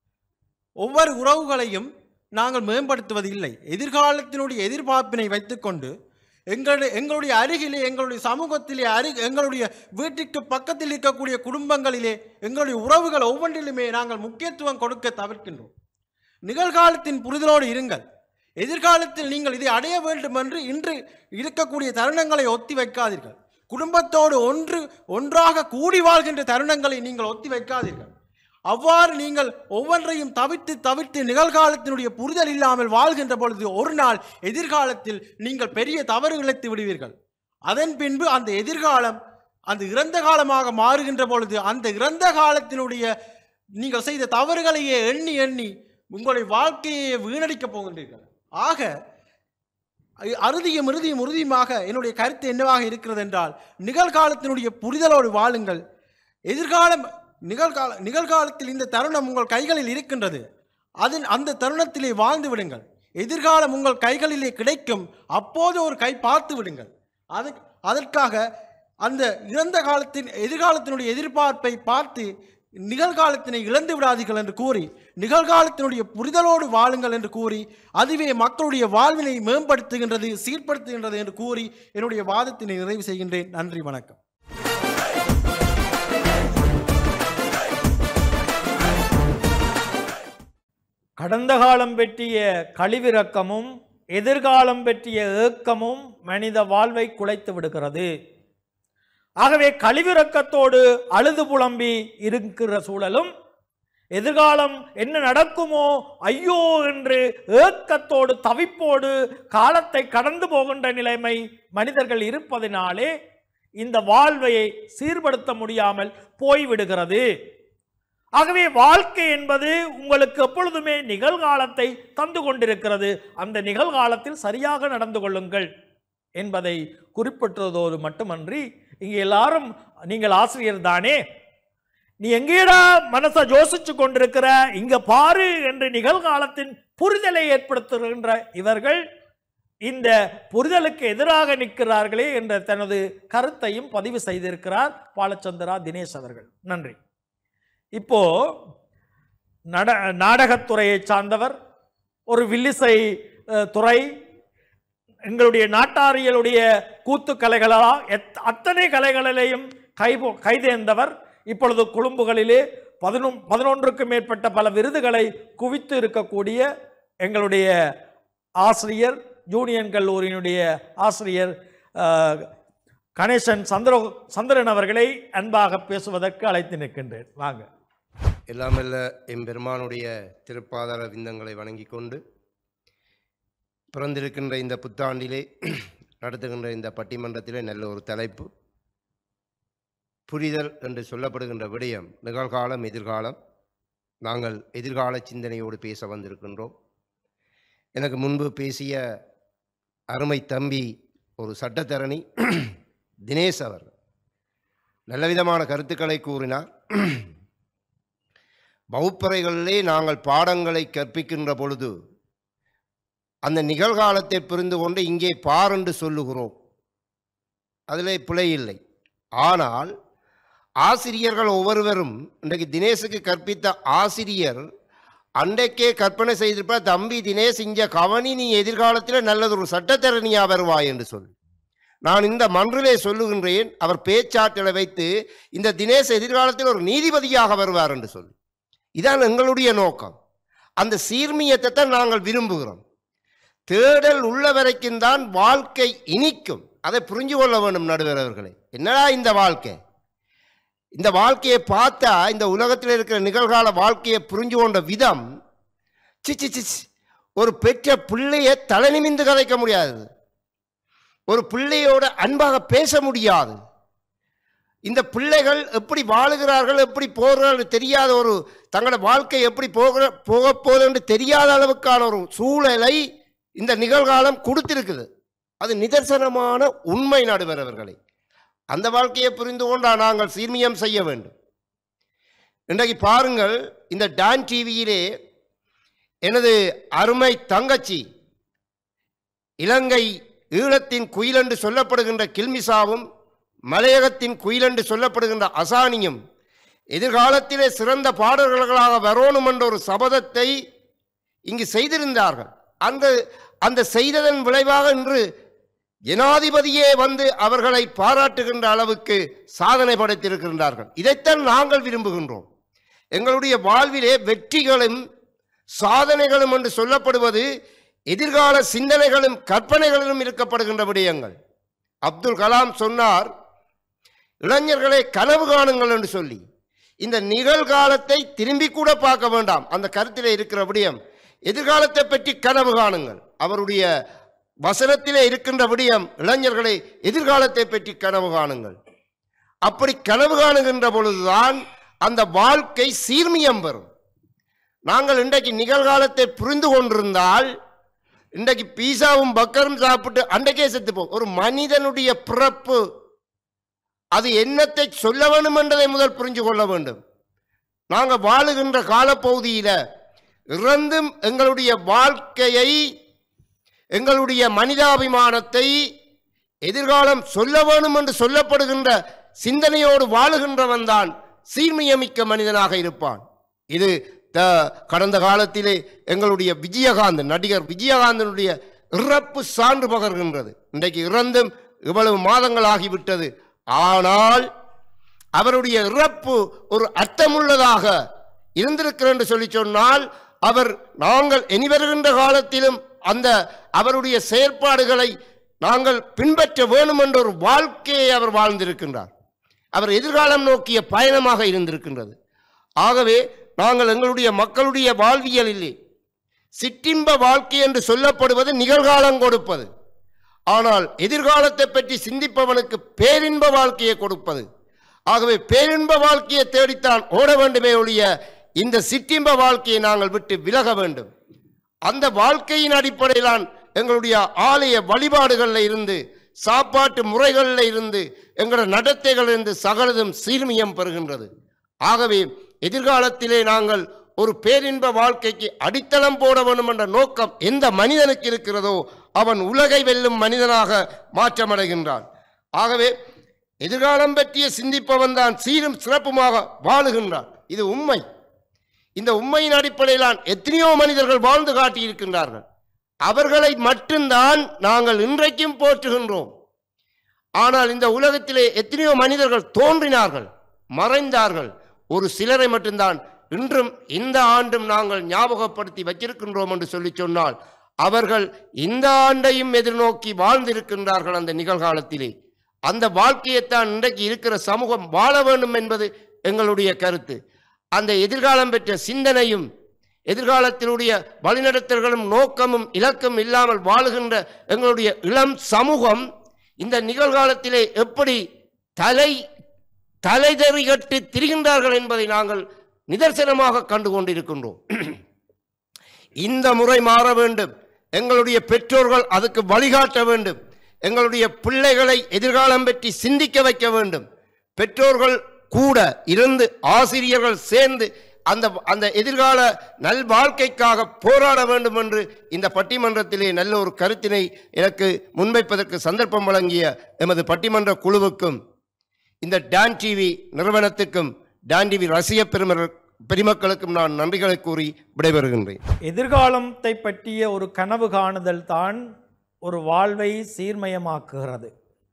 ஒவ்வொரு உறவுகளையும் நாங்கள் மேம்படுத்துவது இல்லை. எதிர்காலத்தினுடைய எதிர்பார்ப்பினை வைத்துக்கொண்டு எங்களுடைய எங்களுடைய அருகிலே எங்களுடைய சமூகத்திலே அரு எங்களுடைய வீட்டுக்கு பக்கத்தில் இருக்கக்கூடிய குடும்பங்களிலே எங்களுடைய உறவுகள் ஒவ்வொன்றிலுமே நாங்கள் முக்கியத்துவம் கொடுக்க தவிர்க்கின்றோம். நிகழ்காலத்தின் புரிதலோடு இருங்கள். எதிர்காலத்தில் நீங்கள் இதை அடைய வேண்டும் என்று இன்று இருக்கக்கூடிய தருணங்களை ஒத்தி வைக்காதீர்கள். குடும்பத்தோடு ஒன்று ஒன்றாக கூடி வாழ்கின்ற தருணங்களை நீங்கள் ஒத்தி வைக்காதீர்கள். அவ்வாறு நீங்கள் ஒவ்வொன்றையும் தவிர்த்து தவிர்த்து நிகழ்காலத்தினுடைய புரிதல் இல்லாமல் வாழ்கின்ற பொழுது ஒரு நாள் எதிர்காலத்தில் நீங்கள் பெரிய தவறு இழைத்து விடுவீர்கள். அதன் பின்பு அந்த எதிர்காலம் அந்த இறந்த காலமாக மாறுகின்ற பொழுது அந்த இறந்த காலத்தினுடைய நீங்கள் செய்த தவறுகளையே எண்ணி எண்ணி உங்களுடைய வாழ்க்கையை வீணடிக்கப் போகின்றீர்கள். ஆக அறுதியும் இறுதியும் உறுதியுமாக என்னுடைய கருத்து என்னவாக இருக்கிறது என்றால், நிகழ்காலத்தினுடைய புரிதலோடு வாழுங்கள். எதிர்காலம் நிகழ்கால நிகழ்காலத்தில் இந்த தருணம் உங்கள் கைகளில் இருக்கின்றது, அதன் அந்த தருணத்திலே வாழ்ந்து விடுங்கள். எதிர்காலம் உங்கள் கைகளிலே கிடைக்கும், அப்போது ஒரு கை பார்த்து விடுங்கள். அது அதற்காக அந்த இறந்த காலத்தின் எதிர்காலத்தினுடைய எதிர்பார்ப்பை பார்த்து நிகழ்காலத்தினை இழந்து விடாதீர்கள் என்று கூறி, நிகழ்காலத்தினுடைய புரிதலோடு வாழுங்கள் என்று கூறி, அதுவே மக்களுடைய வாழ்வினை மேம்படுத்துகின்றது, சீர்படுத்துகின்றது என்று கூறி என்னுடைய வாதத்தினை நிறைவு செய்கின்றேன். நன்றி, வணக்கம். கடந்த காலம் பற்றிய கழிவிரக்கமும் எதிர்காலம் பற்றிய ஏக்கமும் மனித வாழ்வை குலைத்து விடுகிறது. ஆகவே கழிவிரக்கத்தோடு அழுது புலம்பி இருக்கிற சூழலும், எதிர்காலம் என்ன நடக்குமோ ஐயோ என்று ஏக்கத்தோடு தவிப்போடு காலத்தை கடந்து போகின்ற நிலைமை மனிதர்கள் இருப்பதினாலே இந்த வாழ்வை சீர்படுத்த முடியாமல் போய்விடுகிறது. ஆகவே வாழ்க்கை என்பது உங்களுக்கு எப்பொழுதுமே நிகழ்காலத்தை தந்து கொண்டிருக்கிறது. அந்த நிகழ்காலத்தில் சரியாக நடந்து கொள்ளுங்கள் என்பதை குறிப்பிட்டதோடு மட்டுமன்றி, இங்கே எல்லாரும் நீங்கள் ஆசிரியர் தானே, நீ எங்கேடா மனசை யோசிச்சு கொண்டிருக்கிற, இங்க பாரு என்று நிகழ்காலத்தின் புரிதலை ஏற்படுத்துகின்ற இவர்கள் இந்த புரிதலுக்கு எதிராக நிற்கிறார்களே என்ற தனது கருத்தையும் பதிவு செய்திருக்கிறார் பாலச்சந்திரா தினேஷ் அவர்கள். நன்றி. இப்போ நட நாடகத்துறையை சார்ந்தவர், ஒரு வில்லிசை துறை, எங்களுடைய நாட்டாரியலுடைய கூத்து கலைகளா அத்தனை கலைகளிலேயும் கை கைதேர்ந்தவர். இப்பொழுது கொழும்புகளிலே பதினொன் பதினொன்றுக்கும் மேற்பட்ட பல விருதுகளை குவித்து இருக்கக்கூடிய எங்களுடைய ஆசிரியர், யூனியன் கல்லூரியினுடைய ஆசிரியர் கணேசன் சந்திர சந்திரன் அவர்களை அன்பாக பேசுவதற்கு அழைத்து நிற்கின்றேன். வாங்க. எல்லாமல்ல எம்பெருமானுடைய திருப்பாதார விந்தங்களை வணங்கி கொண்டு பிறந்திருக்கின்ற இந்த புத்தாண்டிலே நடத்துகின்ற இந்த பட்டிமன்றத்திலே நல்ல ஒரு தலைப்பு, புரிதல் என்று சொல்லப்படுகின்ற விடயம் நிகழ்காலம் எதிர்காலம். நாங்கள் எதிர்கால சிந்தனையோடு பேச வந்திருக்கின்றோம். எனக்கு முன்பு பேசிய அருமை தம்பி ஒரு சட்டத்தரணி தினேஷ் அவர் நல்ல விதமான கருத்துக்களை கூறினார். வகுப்பறைகளிலே நாங்கள் பாடங்களை கற்பிக்கின்ற பொழுது அந்த நிகழ்காலத்தை புரிந்து கொண்டு இங்கே பார் என்று சொல்லுகிறோம், அதிலே பிழை இல்லை. ஆனால் ஆசிரியர்கள் ஒவ்வொருவரும் இன்றைக்கு தினேஷுக்கு கற்பித்த ஆசிரியர் அன்றைக்கே கற்பனை செய்திருப்பார், தம்பி தினேஷ் இங்கே கவனி, நீ எதிர்காலத்தில் நல்லதொரு சட்டத்தரணியா வருவாய் என்று சொல்லி. நான் இந்த மன்றிலே சொல்லுகின்றேன், அவர் பேச்சாற்றலை வைத்து இந்த தினேஷ் எதிர்காலத்தில் ஒரு நீதிபதியாக வருவார் என்று சொல்லி. இதான் எங்களுடைய நோக்கம். அந்த சீர்மியத்தை தான் நாங்கள் விரும்புகிறோம். தேடல் உள்ள வரைக்கும் தான் வாழ்க்கை இனிக்கும். அதை புரிஞ்சு கொள்ள வேண்டும் நடுவர் அவர்களே. என்னடா இந்த வாழ்க்கை, இந்த வாழ்க்கையை பார்த்தா இந்த உலகத்தில் இருக்கிற நிகழ்கால வாழ்க்கையை புரிஞ்சு கொண்ட விதம், சிச்சி சிச் ஒரு பெற்ற பிள்ளையை தலை நிமிந்து கதைக்க முடியாது, ஒரு பிள்ளையோட அன்பாக பேச முடியாது. இந்த பிள்ளைகள் எப்படி வாழுகிறார்கள், எப்படி போகிறார்கள் தெரியாத ஒரு தங்களோட வாழ்க்கை எப்படி போகிற போக போகுது என்று தெரியாத அளவுக்கான ஒரு சூழலை இந்த நிகழ்காலம் கொடுத்திருக்குது. அது நிதர்சனமான உண்மை நடுவர் அவர்களை. அந்த வாழ்க்கையை புரிந்து கொண்டா நாங்கள் சீர்மியம் செய்ய வேண்டும். இன்றைக்கு பாருங்கள், இந்த டான் டிவியிலே எனது அருமை தங்கச்சி இலங்கை ஈழத்தின் குயில் என்று சொல்லப்படுகின்ற கில்மிசாவும் மலையகத்தின் குயில் என்று சொல்லப்படுகின்ற அசானியும் எதிர்காலத்திலே சிறந்த பாடல்களாக வரணும் என்ற ஒரு சபதத்தை இங்கு செய்திருந்தார்கள். அந்த அந்த செய்ததன் விளைவாக இன்று ஜனாதிபதியே வந்து அவர்களை பாராட்டுகின்ற அளவுக்கு சாதனை படைத்திருக்கின்றார்கள். இதைத்தான் நாங்கள் விரும்புகின்றோம். எங்களுடைய வாழ்விலே வெற்றிகளும் சாதனைகளும் என்று சொல்லப்படுவது எதிர்கால சிந்தனைகளும் கற்பனைகளிலும் இருக்கப்படுகின்ற விடயங்கள். அப்துல் கலாம் சொன்னார், இளைஞர்களை கனவு காணுங்கள் என்று சொல்லி. இந்த நிகழ்காலத்தை திரும்பி கூட பார்க்க வேண்டாம். அந்த கருத்திலே இருக்கிற விடயம் எதிர்காலத்தை பற்றி கனவு காணுங்கள். அவருடைய வசனத்திலே இருக்கின்ற விடயம் இளைஞர்களை எதிர்காலத்தை பற்றி கனவு காணுங்கள். அப்படி கனவு காணுகின்ற பொழுதுதான் அந்த வாழ்க்கை சீர்மியம் பெறும். நாங்கள் இன்றைக்கு நிகழ்காலத்தை புரிந்து கொண்டிருந்தால் இன்றைக்கு பீஸாவும் பக்கரும் சாப்பிட்டு அன்றைக்கே செத்துப்போம். ஒரு மனிதனுடைய பிறப்பு அது என்னத்தை சொல்ல வேண்டும் என்றதை முதல் புரிஞ்சு கொள்ள வேண்டும். நாங்கள் வாழுகின்ற காலப்பகுதியில் இறந்தும் எங்களுடைய வாழ்க்கையை, எங்களுடைய மனிதாபிமானத்தை எதிர்காலம் சொல்ல வேண்டும் என்று சொல்லப்படுகின்ற சிந்தனையோடு வாழுகின்றவன் தான் சீர்மியமிக்க மனிதனாக இருப்பான். இது கடந்த காலத்திலே எங்களுடைய விஜயகாந்தன், நடிகர் விஜயகாந்தனுடைய இறப்பு சான்று பகர்கின்றது. இன்றைக்கு இறந்தும் இவ்வளவு மாதங்கள் ஆகிவிட்டது. ஆனால் அவருடைய இறப்பு ஒரு அர்த்தமுள்ளதாக இருந்திருக்கிறது என்று சொல்லி சொன்னால், அவர் நாங்கள் இனி வருகின்ற காலத்திலும் அந்த அவருடைய செயற்பாடுகளை நாங்கள் பின்பற்ற வேண்டும் என்ற ஒரு வாழ்க்கையை அவர் வாழ்ந்திருக்கின்றார். அவர் எதிர்காலம் நோக்கிய பயணமாக இருந்திருக்கின்றது. ஆகவே நாங்கள் எங்களுடைய மக்களுடைய வாழ்வியலிலே சிற்றின்ப வாழ்க்கை என்று சொல்லப்படுவது நிகழ்காலம் கொடுப்பது. ஆனால் எதிர்காலத்தை பற்றி சிந்திப்பவனுக்கு பேரின்ப வாழ்க்கையை கொடுப்பது. ஆகவே பேரின்ப வாழ்க்கையை தேடித்தான் ஓட வேண்டுமே ஒழிய இந்த சிற்றின்ப வாழ்க்கையை நாங்கள் விட்டு விலக வேண்டும். அந்த வாழ்க்கையின் அடிப்படையிலான் எங்களுடைய ஆலய வழிபாடுகளில் இருந்து, சாப்பாட்டு முறைகளில் இருந்து, எங்களோட நடத்தைகளில் இருந்து சகலதும் சீர்மியம் பெறுகின்றது. ஆகவே எதிர்காலத்திலே நாங்கள் ஒரு பேரின்ப வாழ்க்கைக்கு அடித்தளம் போட வேண்டும் என்ற நோக்கம் எந்த மனிதனுக்கு இருக்கிறதோ அவன் உலகை வெல்லும் மனிதனாக மாற்றமடைகின்றான். ஆகவே எதிர்காலம் பற்றிய சிந்திப்பவன் தான் சீரும் சிறப்புமாக வாழுகின்றான். இது உண்மை. இந்த உண்மையின் அடிப்படையிலான் எத்தனையோ மனிதர்கள் வாழ்ந்து காட்டியிருக்கின்றார்கள். அவர்களை மட்டும்தான் நாங்கள் இன்றைக்கும் போற்றுகின்றோம். ஆனால் இந்த உலகத்திலே எத்தனையோ மனிதர்கள் தோன்றினார்கள், மறைந்தார்கள். ஒரு சிலரை மட்டும்தான் இன்றும் இந்த ஆண்டும் நாங்கள் ஞாபகப்படுத்தி வச்சிருக்கின்றோம் என்று சொல்லி சொன்னால் அவர்கள் இந்த ஆண்டையும் எதிர்நோக்கி வாழ்ந்திருக்கின்றார்கள். அந்த நிகழ்காலத்திலே அந்த வாழ்க்கையைத்தான் இன்றைக்கு இருக்கிற சமூகம் வாழ வேண்டும் என்பது எங்களுடைய கருத்து. அந்த எதிர்காலம் பெற்ற சிந்தனையும் எதிர்காலத்தினுடைய வழிநடத்தல்களும் நோக்கமும் இலக்கும் இல்லாமல் வாழுகின்ற எங்களுடைய இளம் சமூகம் இந்த நிகழ்காலத்திலே எப்படி தலை தலைதறி கட்டு திரிகின்றார்கள் என்பதை நாங்கள் நிதர்சனமாக கண்டு கொண்டிருக்கின்றோம். இந்த முறை மாற வேண்டும். எங்களுடைய பெற்றோர்கள் அதுக்கு வழிகாட்ட வேண்டும். எங்களுடைய பிள்ளைகளை எதிர்காலம் பற்றி சிந்திக்க வைக்க வேண்டும். பெற்றோர்கள் கூட இருந்து ஆசிரியர்கள் சேர்ந்து அந்த அந்த எதிர்கால நல் வாழ்க்கைக்காக போராட வேண்டும் என்று இந்த பட்டிமன்றத்திலே நல்ல ஒரு கருத்தினை எனக்கு முன்வைப்பதற்கு சந்தர்ப்பம் வழங்கிய எமது பட்டிமன்ற குழுவுக்கும் இந்த டான் டிவி நிறுவனத்துக்கும் டான் டிவி ரசிக பெரும பெருமக்களுக்கும் நான் நன்றிகளை கூறி விடைபெறுகின்றேன். எதிர்காலத்தை பற்றிய ஒரு கனவு காணுதல் தான் ஒரு வாழ்வை சீர்மயமாக்குகிறது.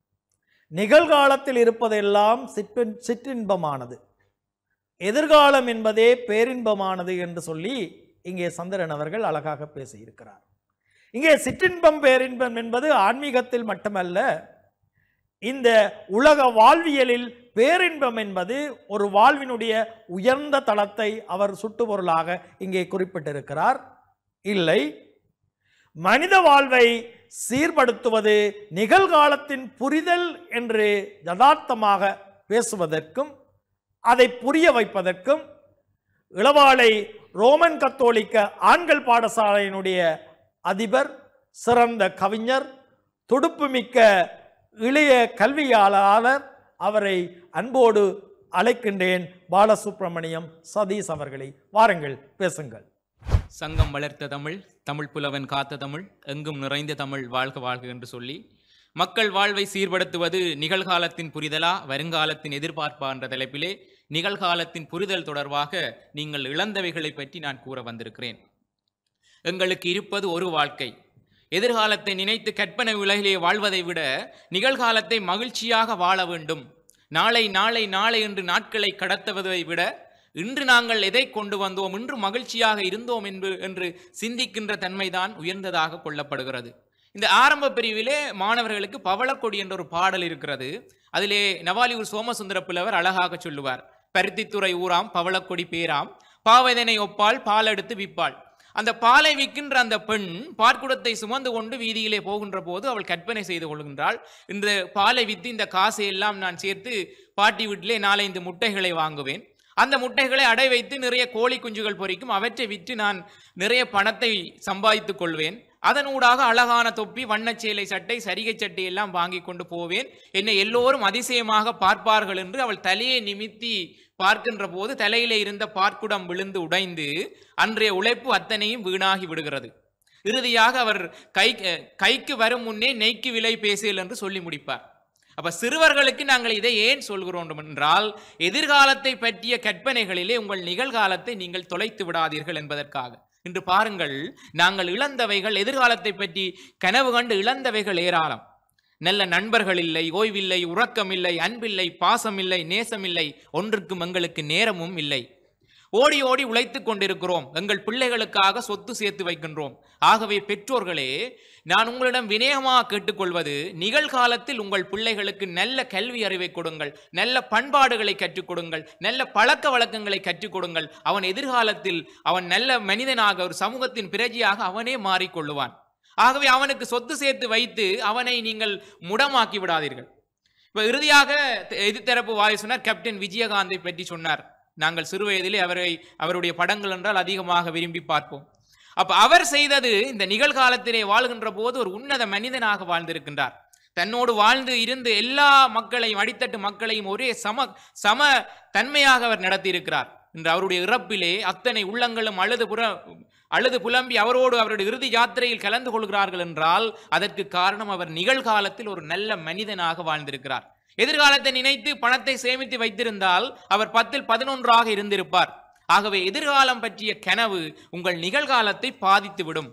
நிகழ்காலத்தில் இருப்பதெல்லாம் சிற்றின் சிற்றின்பமானது, எதிர்காலம் என்பதே பேரின்பமானது என்று சொல்லி இங்கே சந்திரன் அவர்கள் அழகாக பேசியிருக்கிறார். இங்கே சிற்றின்பம் பேரின்பம் என்பது ஆன்மீகத்தில் மட்டுமல்ல, இந்த உலக வாழ்வியலில் பேரின்பம் என்பது ஒரு வாழ்வினுடைய உயர்ந்த தளத்தை அவர் சுட்டுப்பொருளாக இங்கே குறிப்பிட்டிருக்கிறார். இல்லை, மனித வாழ்வை சீர்படுத்துவது நிகழ்காலத்தின் புரிதல் என்று யதார்த்தமாக பேசுவதற்கும் அதை புரிய வைப்பதற்கும் இளவாலை ரோமன் கத்தோலிக்க ஆண்கள் பாடசாலையினுடைய அதிபர், சிறந்த கவிஞர், துடுப்புமிக்க இளைய கல்வியாளர், அவரை அன்போடு அழைக்கின்றேன். பாலசுப்ரமணியம் சதீஷ் அவர்களை வாருங்கள், பேசுங்கள். சங்கம் வளர்த்த தமிழ், தமிழ் புலவன் காத்த தமிழ், எங்கும் நிறைந்த தமிழ் வாழ்க வாழ்க என்று சொல்லி மக்கள் வாழ்வை சீர்படுத்துவது நிகழ்காலத்தின் புரிதலா வருங்காலத்தின் எதிர்பார்ப்பா என்ற தலைப்பிலே நிகழ்காலத்தின் புரிதல் தொடர்பாக நீங்கள் இழந்தவைகளை பற்றி நான் கூற வந்திருக்கிறேன். எங்களுக்கு இருப்பது ஒரு வாழ்க்கை. எதிர்காலத்தை நினைத்து கற்பனை உலகிலே வாழ்வதை விட நிகழ்காலத்தை மகிழ்ச்சியாக வாழ வேண்டும். நாளை நாளை நாளை என்று நாட்களை கடத்துவதை விட இன்று நாங்கள் எதை கொண்டு வந்தோம், இன்று மகிழ்ச்சியாக இருந்தோம் என்று என்று சிந்திக்கின்ற தன்மைதான் உயர்ந்ததாக கொள்ளப்படுகிறது. இந்த ஆரம்ப பிரிவிலே மாணவர்களுக்கு பவளக்கொடி என்ற ஒரு பாடல் இருக்கிறது. அதிலே நவாலியூர் சோமசுந்தர புலவர் அழகாக சொல்லுவார், பருத்தித்துறை ஊராம் பவளக்கொடி பேராம் பாவதனை ஒப்பால் பால் எடுத்து விற்பாள். அந்த பாலை விற்கின்ற அந்த பெண் பாற்குடத்தை சுமந்து கொண்டு வீதியிலே போகின்ற போது அவள் கற்பனை செய்து கொள்கின்றாள், இந்த பாலை விற்று இந்த காசை எல்லாம் நான் சேர்த்து பாட்டி வீட்டிலே நாலந்து முட்டைகளை வாங்குவேன், அந்த முட்டைகளை அடை வைத்து நிறைய கோழி குஞ்சுகள் பொறிக்கும், அவற்றை விற்று நான் நிறைய பணத்தை சம்பாதித்துக் கொள்வேன், அதனூடாக அழகான தொப்பி, வண்ணச்சேலை சட்டை, சரிகை சட்டை எல்லாம் வாங்கி கொண்டு போவேன், என்னை எல்லோரும் அதிசயமாக பார்ப்பார்கள் என்று அவள் தலையை நிமித்தி பார்க்கின்ற போது தலையிலே இருந்த பார்க்குடம் விழுந்து உடைந்து அன்றைய உழைப்பு அத்தனையும் வீணாகி விடுகிறது. இறுதியாக அவர் கை கைக்கு வரும் முன்னே நெய்க்கு விலை பேசுகள் என்று சொல்லி முடிப்பார். அப்ப சிறுவர்களுக்கு நாங்கள் இதை ஏன் சொல்கிறோம் என்றால், எதிர்காலத்தை பற்றிய கற்பனைகளிலே உங்கள் நிகழ்காலத்தை நீங்கள் தொலைத்து விடாதீர்கள் என்பதற்காக. இன்று பாருங்கள், நாங்கள் இழந்தவைகள், எதிர்காலத்தை பற்றி கனவு கண்டு இழந்தவைகள் ஏராளம். நல்ல நண்பர்கள் இல்லை, ஓய்வில்லை, உறக்கமில்லை, அன்பில்லை, பாசமில்லை, நேசமில்லை, ஒன்றுக்கும் எங்களுக்கு நேரமும் இல்லை. ஓடி ஓடி உழைத்து கொண்டிருக்கிறோம், எங்கள் பிள்ளைகளுக்காக சொத்து சேர்த்து வைக்கின்றோம். ஆகவே பெற்றோர்களே, நான் உங்களிடம் வினயமாக கேட்டுக்கொள்வது, நிகழ்காலத்தில் உங்கள் பிள்ளைகளுக்கு நல்ல கல்வி அறிவை கொடுங்கள், நல்ல பண்பாடுகளை கற்றுக் கொடுங்கள், நல்ல பழக்க வழக்கங்களை கற்றுக் கொடுங்கள். அவன் எதிர்காலத்தில் அவன் நல்ல மனிதனாக, ஒரு சமூகத்தின் பிரஜையாக அவனே மாறிக்கொள்ளுவான். ஆகவே அவனுக்கு சொத்து சேர்த்து வைத்து அவனை நீங்கள் முடமாக்கி விடாதீர்கள். இப்போ இறுதியாக எதிர்த்தரப்பு வாய் சொன்னார், கேப்டன் விஜயகாந்தை பற்றி சொன்னார். நாங்கள் சிறு வயதிலே அவரை அவருடைய படங்கள் என்றால் அதிகமாக விரும்பி பார்ப்போம். அப்ப அவர் செய்தது, இந்த நிகழ்காலத்திலே வாழ்கின்ற போது ஒரு உன்னத மனிதனாக வாழ்ந்திருக்கின்றார். தன்னோடு வாழ்ந்து இருந்து எல்லா மக்களையும், அடித்தட்டு மக்களையும் ஒரே சம சம தன்மையாக அவர் நடத்தி இருக்கிறார். இன்று அவருடைய இறப்பிலே அத்தனை உள்ளங்களும் அழுது புற அழுது புலம்பி அவரோடு அவருடைய இறுதி யாத்திரையில் கலந்து கொள்கிறார்கள் என்றால் அதற்கு காரணம் அவர் நிகழ்காலத்தில் ஒரு நல்ல மனிதனாக வாழ்ந்திருக்கிறார். எதிர்காலத்தை நினைத்து பணத்தை சேமித்து வைத்திருந்தால் அவர் பத்தில் பதினொன்றாக இருந்திருப்பார். ஆகவே எதிர்காலம் பற்றிய கனவு உங்கள் நிகழ்காலத்தை பாதித்துவிடும்.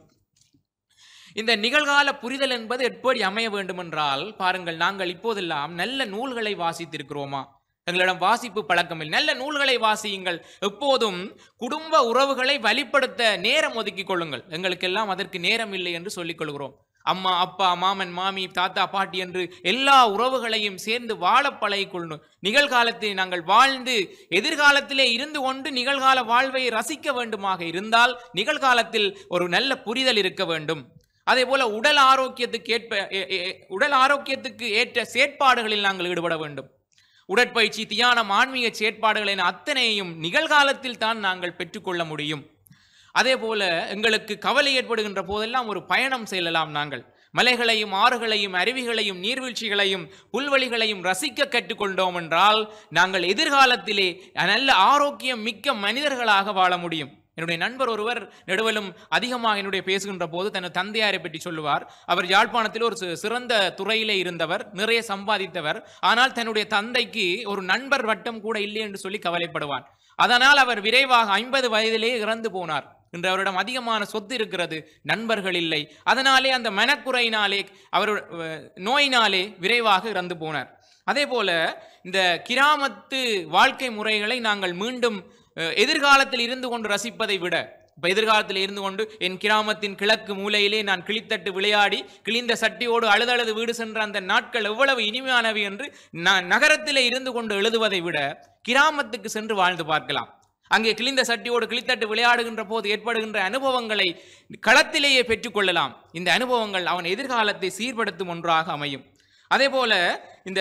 இந்த நிகழ்கால புரிதல் என்பது எப்படி அமைய வேண்டும் என்றால், பாருங்கள், நாங்கள் இப்போதெல்லாம் நல்ல நூல்களை வாசித்திருக்கிறோமா? எங்களிடம் வாசிப்பு பழக்கமில்லை. நல்ல நூல்களை வாசியுங்கள். எப்போதும் குடும்ப உறவுகளை வலிப்படுத்த நேரம் ஒதுக்கிக் கொள்ளுங்கள். எங்களுக்கெல்லாம் அதற்கு நேரம் இல்லை என்று சொல்லிக் கொள்கிறோம். அம்மா, அப்பா, மாமன், மாமி, தாத்தா, பாட்டி என்று எல்லா உறவுகளையும் சேர்ந்து வாழ பழகிக் கொள்ளணும். நிகழ்காலத்தில் நாங்கள் வாழ்ந்து எதிர்காலத்திலே இருந்து கொண்டு நிகழ்கால வாழ்வை ரசிக்க வேண்டுமாக இருந்தால் நிகழ்காலத்தில் ஒரு நல்ல புரிதல் இருக்க வேண்டும். அதே போல உடல் ஆரோக்கியத்துக்கு ஏற்ப உடல் ஆரோக்கியத்துக்கு ஏற்ற செயற்பாடுகளில் நாங்கள் ஈடுபட வேண்டும். உடற்பயிற்சி, தியானம், ஆன்மீக செயற்பாடுகளின் அத்தனையும் நிகழ்காலத்தில் தான் நாங்கள் பெற்றுக்கொள்ள முடியும். அதே போல எங்களுக்கு கவலை ஏற்படுகின்ற போதெல்லாம் ஒரு பயணம் செல்லலாம். நாங்கள் மலைகளையும் ஆறுகளையும் அருவிகளையும் நீர்வீழ்ச்சிகளையும் புல்வெளிகளையும் ரசிக்க கற்றுக்கொண்டோம் என்றால் நாங்கள் எதிர்காலத்திலே நல்ல ஆரோக்கியம் மிக்க மனிதர்களாக வாழ முடியும். என்னுடைய நண்பர் ஒருவர் நெடுவலும் அதிகமாக என்னுடைய பேசுகின்ற போது தன் தந்தையாரை பற்றி சொல்லுவார். அவர் யாழ்ப்பாணத்தில் ஒரு சிறந்த துறையிலே இருந்தவர், நிறைய சம்பாதித்தவர். ஆனால் தன்னுடைய தந்தைக்கு ஒரு நண்பர் வட்டம் கூட இல்லை என்று சொல்லி கவலைப்படுவார். அதனால் அவர் விரைவாக ஐம்பது வயதிலே இறந்து போனார். இன்று அவரிடம் அதிகமான சொத்து இருக்கிறது, நண்பர்கள் இல்லை. அதனாலே அந்த மனக்குறையினாலே அவர் நோயினாலே விரைவாக இறந்து போனார். அதே போல இந்த கிராமத்து வாழ்க்கை முறைகளை நாங்கள் மீண்டும் எதிர்காலத்தில் இருந்து கொண்டு ரசிப்பதை விட, இப்போ எதிர்காலத்தில் இருந்து கொண்டு என் கிராமத்தின் கிழக்கு மூலையிலே நான் கிளித்தட்டு விளையாடி கிழிந்த சட்டியோடு அழுதழுது வீடு சென்ற அந்த நாட்கள் எவ்வளவு இனிமையானவை என்று நான் நகரத்திலே இருந்து கொண்டு எழுதுவதை விட கிராமத்துக்கு சென்று வாழ்ந்து பார்க்கலாம். அங்கே கிழிந்த சட்டியோடு கிளித்தட்டு விளையாடுகின்ற போது ஏற்படுகின்ற அனுபவங்களை களத்திலேயே பெற்றுக்கொள்ளலாம். இந்த அனுபவங்கள் அவன் எதிர்காலத்தை சீர்படுத்தும் ஒன்றாக அமையும். அதே போல இந்த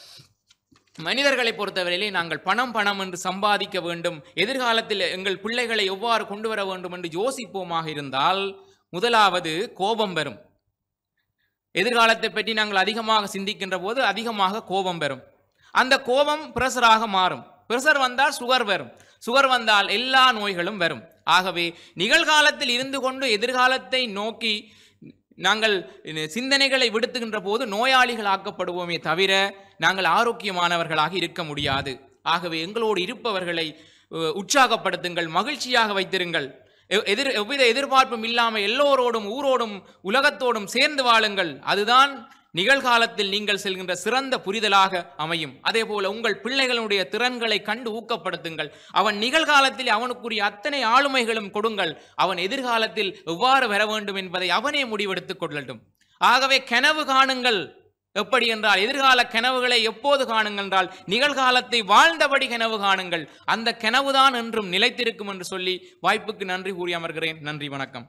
மனிதர்களை பொறுத்தவரையிலே நாங்கள் பணம் பணம் என்று சம்பாதிக்க வேண்டும், எதிர்காலத்தில் எங்கள் பிள்ளைகளை எவ்வாறு கொண்டு வர வேண்டும் என்று யோசிப்போமாக இருந்தால் முதலாவது கோபம் வரும். எதிர்காலத்தை பற்றி நாங்கள் அதிகமாக சிந்திக்கின்ற போது அதிகமாக கோபம் வரும். அந்த கோபம் பிரஷராக மாறும். பிரஷர் வந்தால் சுகர் வரும். சுகர் வந்தால் எல்லா நோய்களும் வரும். ஆகவே நிகழ்காலத்தில் இருந்து கொண்டு எதிர்காலத்தை நோக்கி நாங்கள் சிந்தனைகளை விடுத்துகின்ற போது நோயாளிகள் ஆக்கப்படுவோமே தவிர நாங்கள் ஆரோக்கியமானவர்களாக இருக்க முடியாது. ஆகவே எங்களோடு இருப்பவர்களை உற்சாகப்படுத்துங்கள், மகிழ்ச்சியாக வைத்திருங்கள். எதிர் எவ்வித எதிர்பார்ப்பும் இல்லாமல் எல்லோரோடும் ஊரோடும் உலகத்தோடும் சேர்ந்து வாழுங்கள். அதுதான் நிகழ்காலத்தில் நீங்கள் செல்கின்ற சிறந்த புரிதலாக அமையும். அதே போல உங்கள் பிள்ளைகளுடைய திறன்களை கண்டு ஊக்கப்படுத்துங்கள். அவன் நிகழ்காலத்தில் அவனுக்குரிய அத்தனை ஆளுமைகளும் கொடுங்கள். அவன் எதிர்காலத்தில் எவ்வாறு வர வேண்டும் என்பதை அவனே முடிவெடுத்துக் கொள்ளட்டும். ஆகவே கனவு காணுங்கள். எப்படி என்றால் எதிர்கால கனவுகளை எப்போது காணுங்கள் என்றால் நிகழ்காலத்தை வாழ்ந்தபடி கனவு காணுங்கள். அந்த கனவுதான் என்றும் நிலைத்திருக்கும் என்று சொல்லி வாய்ப்புக்கு நன்றி கூறி அமர்கிறேன். நன்றி, வணக்கம்.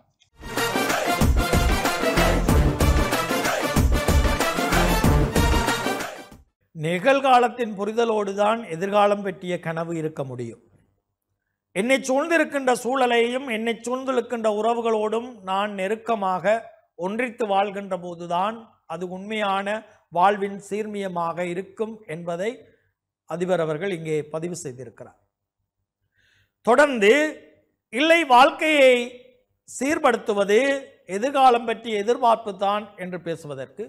நிகழ்காலத்தின் புரிதலோடு தான் எதிர்காலம் பற்றிய கனவு இருக்க முடியும். என்னை சூழ்ந்திருக்கின்ற சூழலையும் என்னை சூழ்ந்திருக்கின்ற உறவுகளோடும் நான் நெருக்கமாக ஒன்றித்து வாழ்கின்ற போதுதான் அது உண்மையான வாழ்வின் சீர்மியமாக இருக்கும் என்பதை அதிபர் அவர்கள் இங்கே பதிவு செய்திருக்கிறார். தொடர்ந்து இல்லை, வாழ்க்கையை சீர்படுத்துவது எதிர்காலம் பற்றிய எதிர்பார்ப்பு தான் என்று பேசுவதற்கு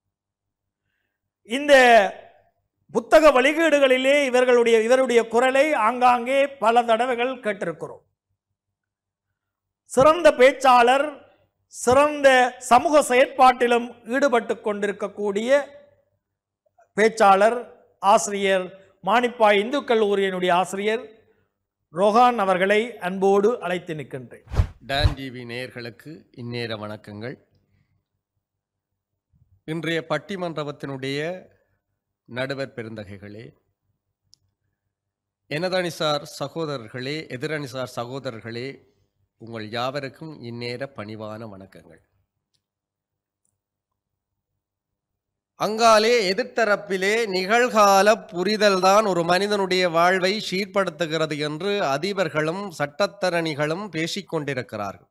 இந்த புத்தக வழிகேடுகளிலே இவர்களுடைய இவருடைய குரலை ஆங்காங்கே பல தடவைகள் கேட்டிருக்கிறோம். சிறந்த பேச்சாளர், சிறந்த சமூக செயற்பாட்டிலும் ஈடுபட்டு கொண்டிருக்கக்கூடிய பேச்சாளர், ஆசிரியர் மானிப்பாய் இந்து கல்லூரியினுடைய ஆசிரியர் ரோஹான் அவர்களை அன்போடு அழைத்து நிற்கின்றேன். டான் டிவி நேயர்களுக்கு இந்நேர வணக்கங்கள். இன்றைய பட்டிமன்றத்தினுடைய நடுவர் பெருந்தகைகளே, எனதணிசார் சகோதரர்களே, எதிரணிசார் சகோதரர்களே, உங்கள் யாவருக்கும் இந்நேர பணிவான வணக்கங்கள். அங்காலே எதிர்த்தரப்பிலே நிகழ்கால புரிதல்தான் ஒரு மனிதனுடைய வாழ்வை சீர்படுத்துகிறது என்று அதிபர்களும் சட்டத்தரணிகளும் பேசிக்கொண்டிருக்கிறார்கள்.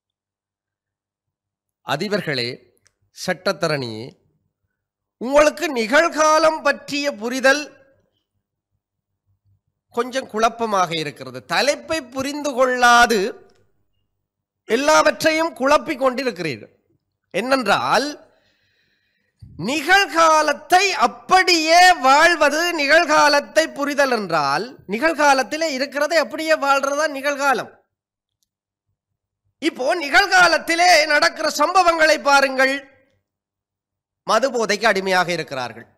அதிபர்களே, சட்டத்தரணியே, உங்களுக்கு நிகழ்காலம் பற்றிய புரிதல் கொஞ்சம் குழப்பமாக இருக்கிறது. தலைப்பை புரிந்து கொள்ளாது எல்லாவற்றையும் குழப்பிக் கொண்டிருக்கிறீர்கள். என்னென்றால், நிகழ்காலத்தை அப்படியே வாழ்வது நிகழ்காலத்தை புரிதல் என்றால், நிகழ்காலத்திலே இருக்கிறதை அப்படியே வாழ்றதா நிகழ்காலம். இப்போ நிகழ்காலத்திலே நடக்கிற சம்பவங்களை பாருங்கள். மது போதைக்கு அடிமையாக இருக்கிறார்கள்.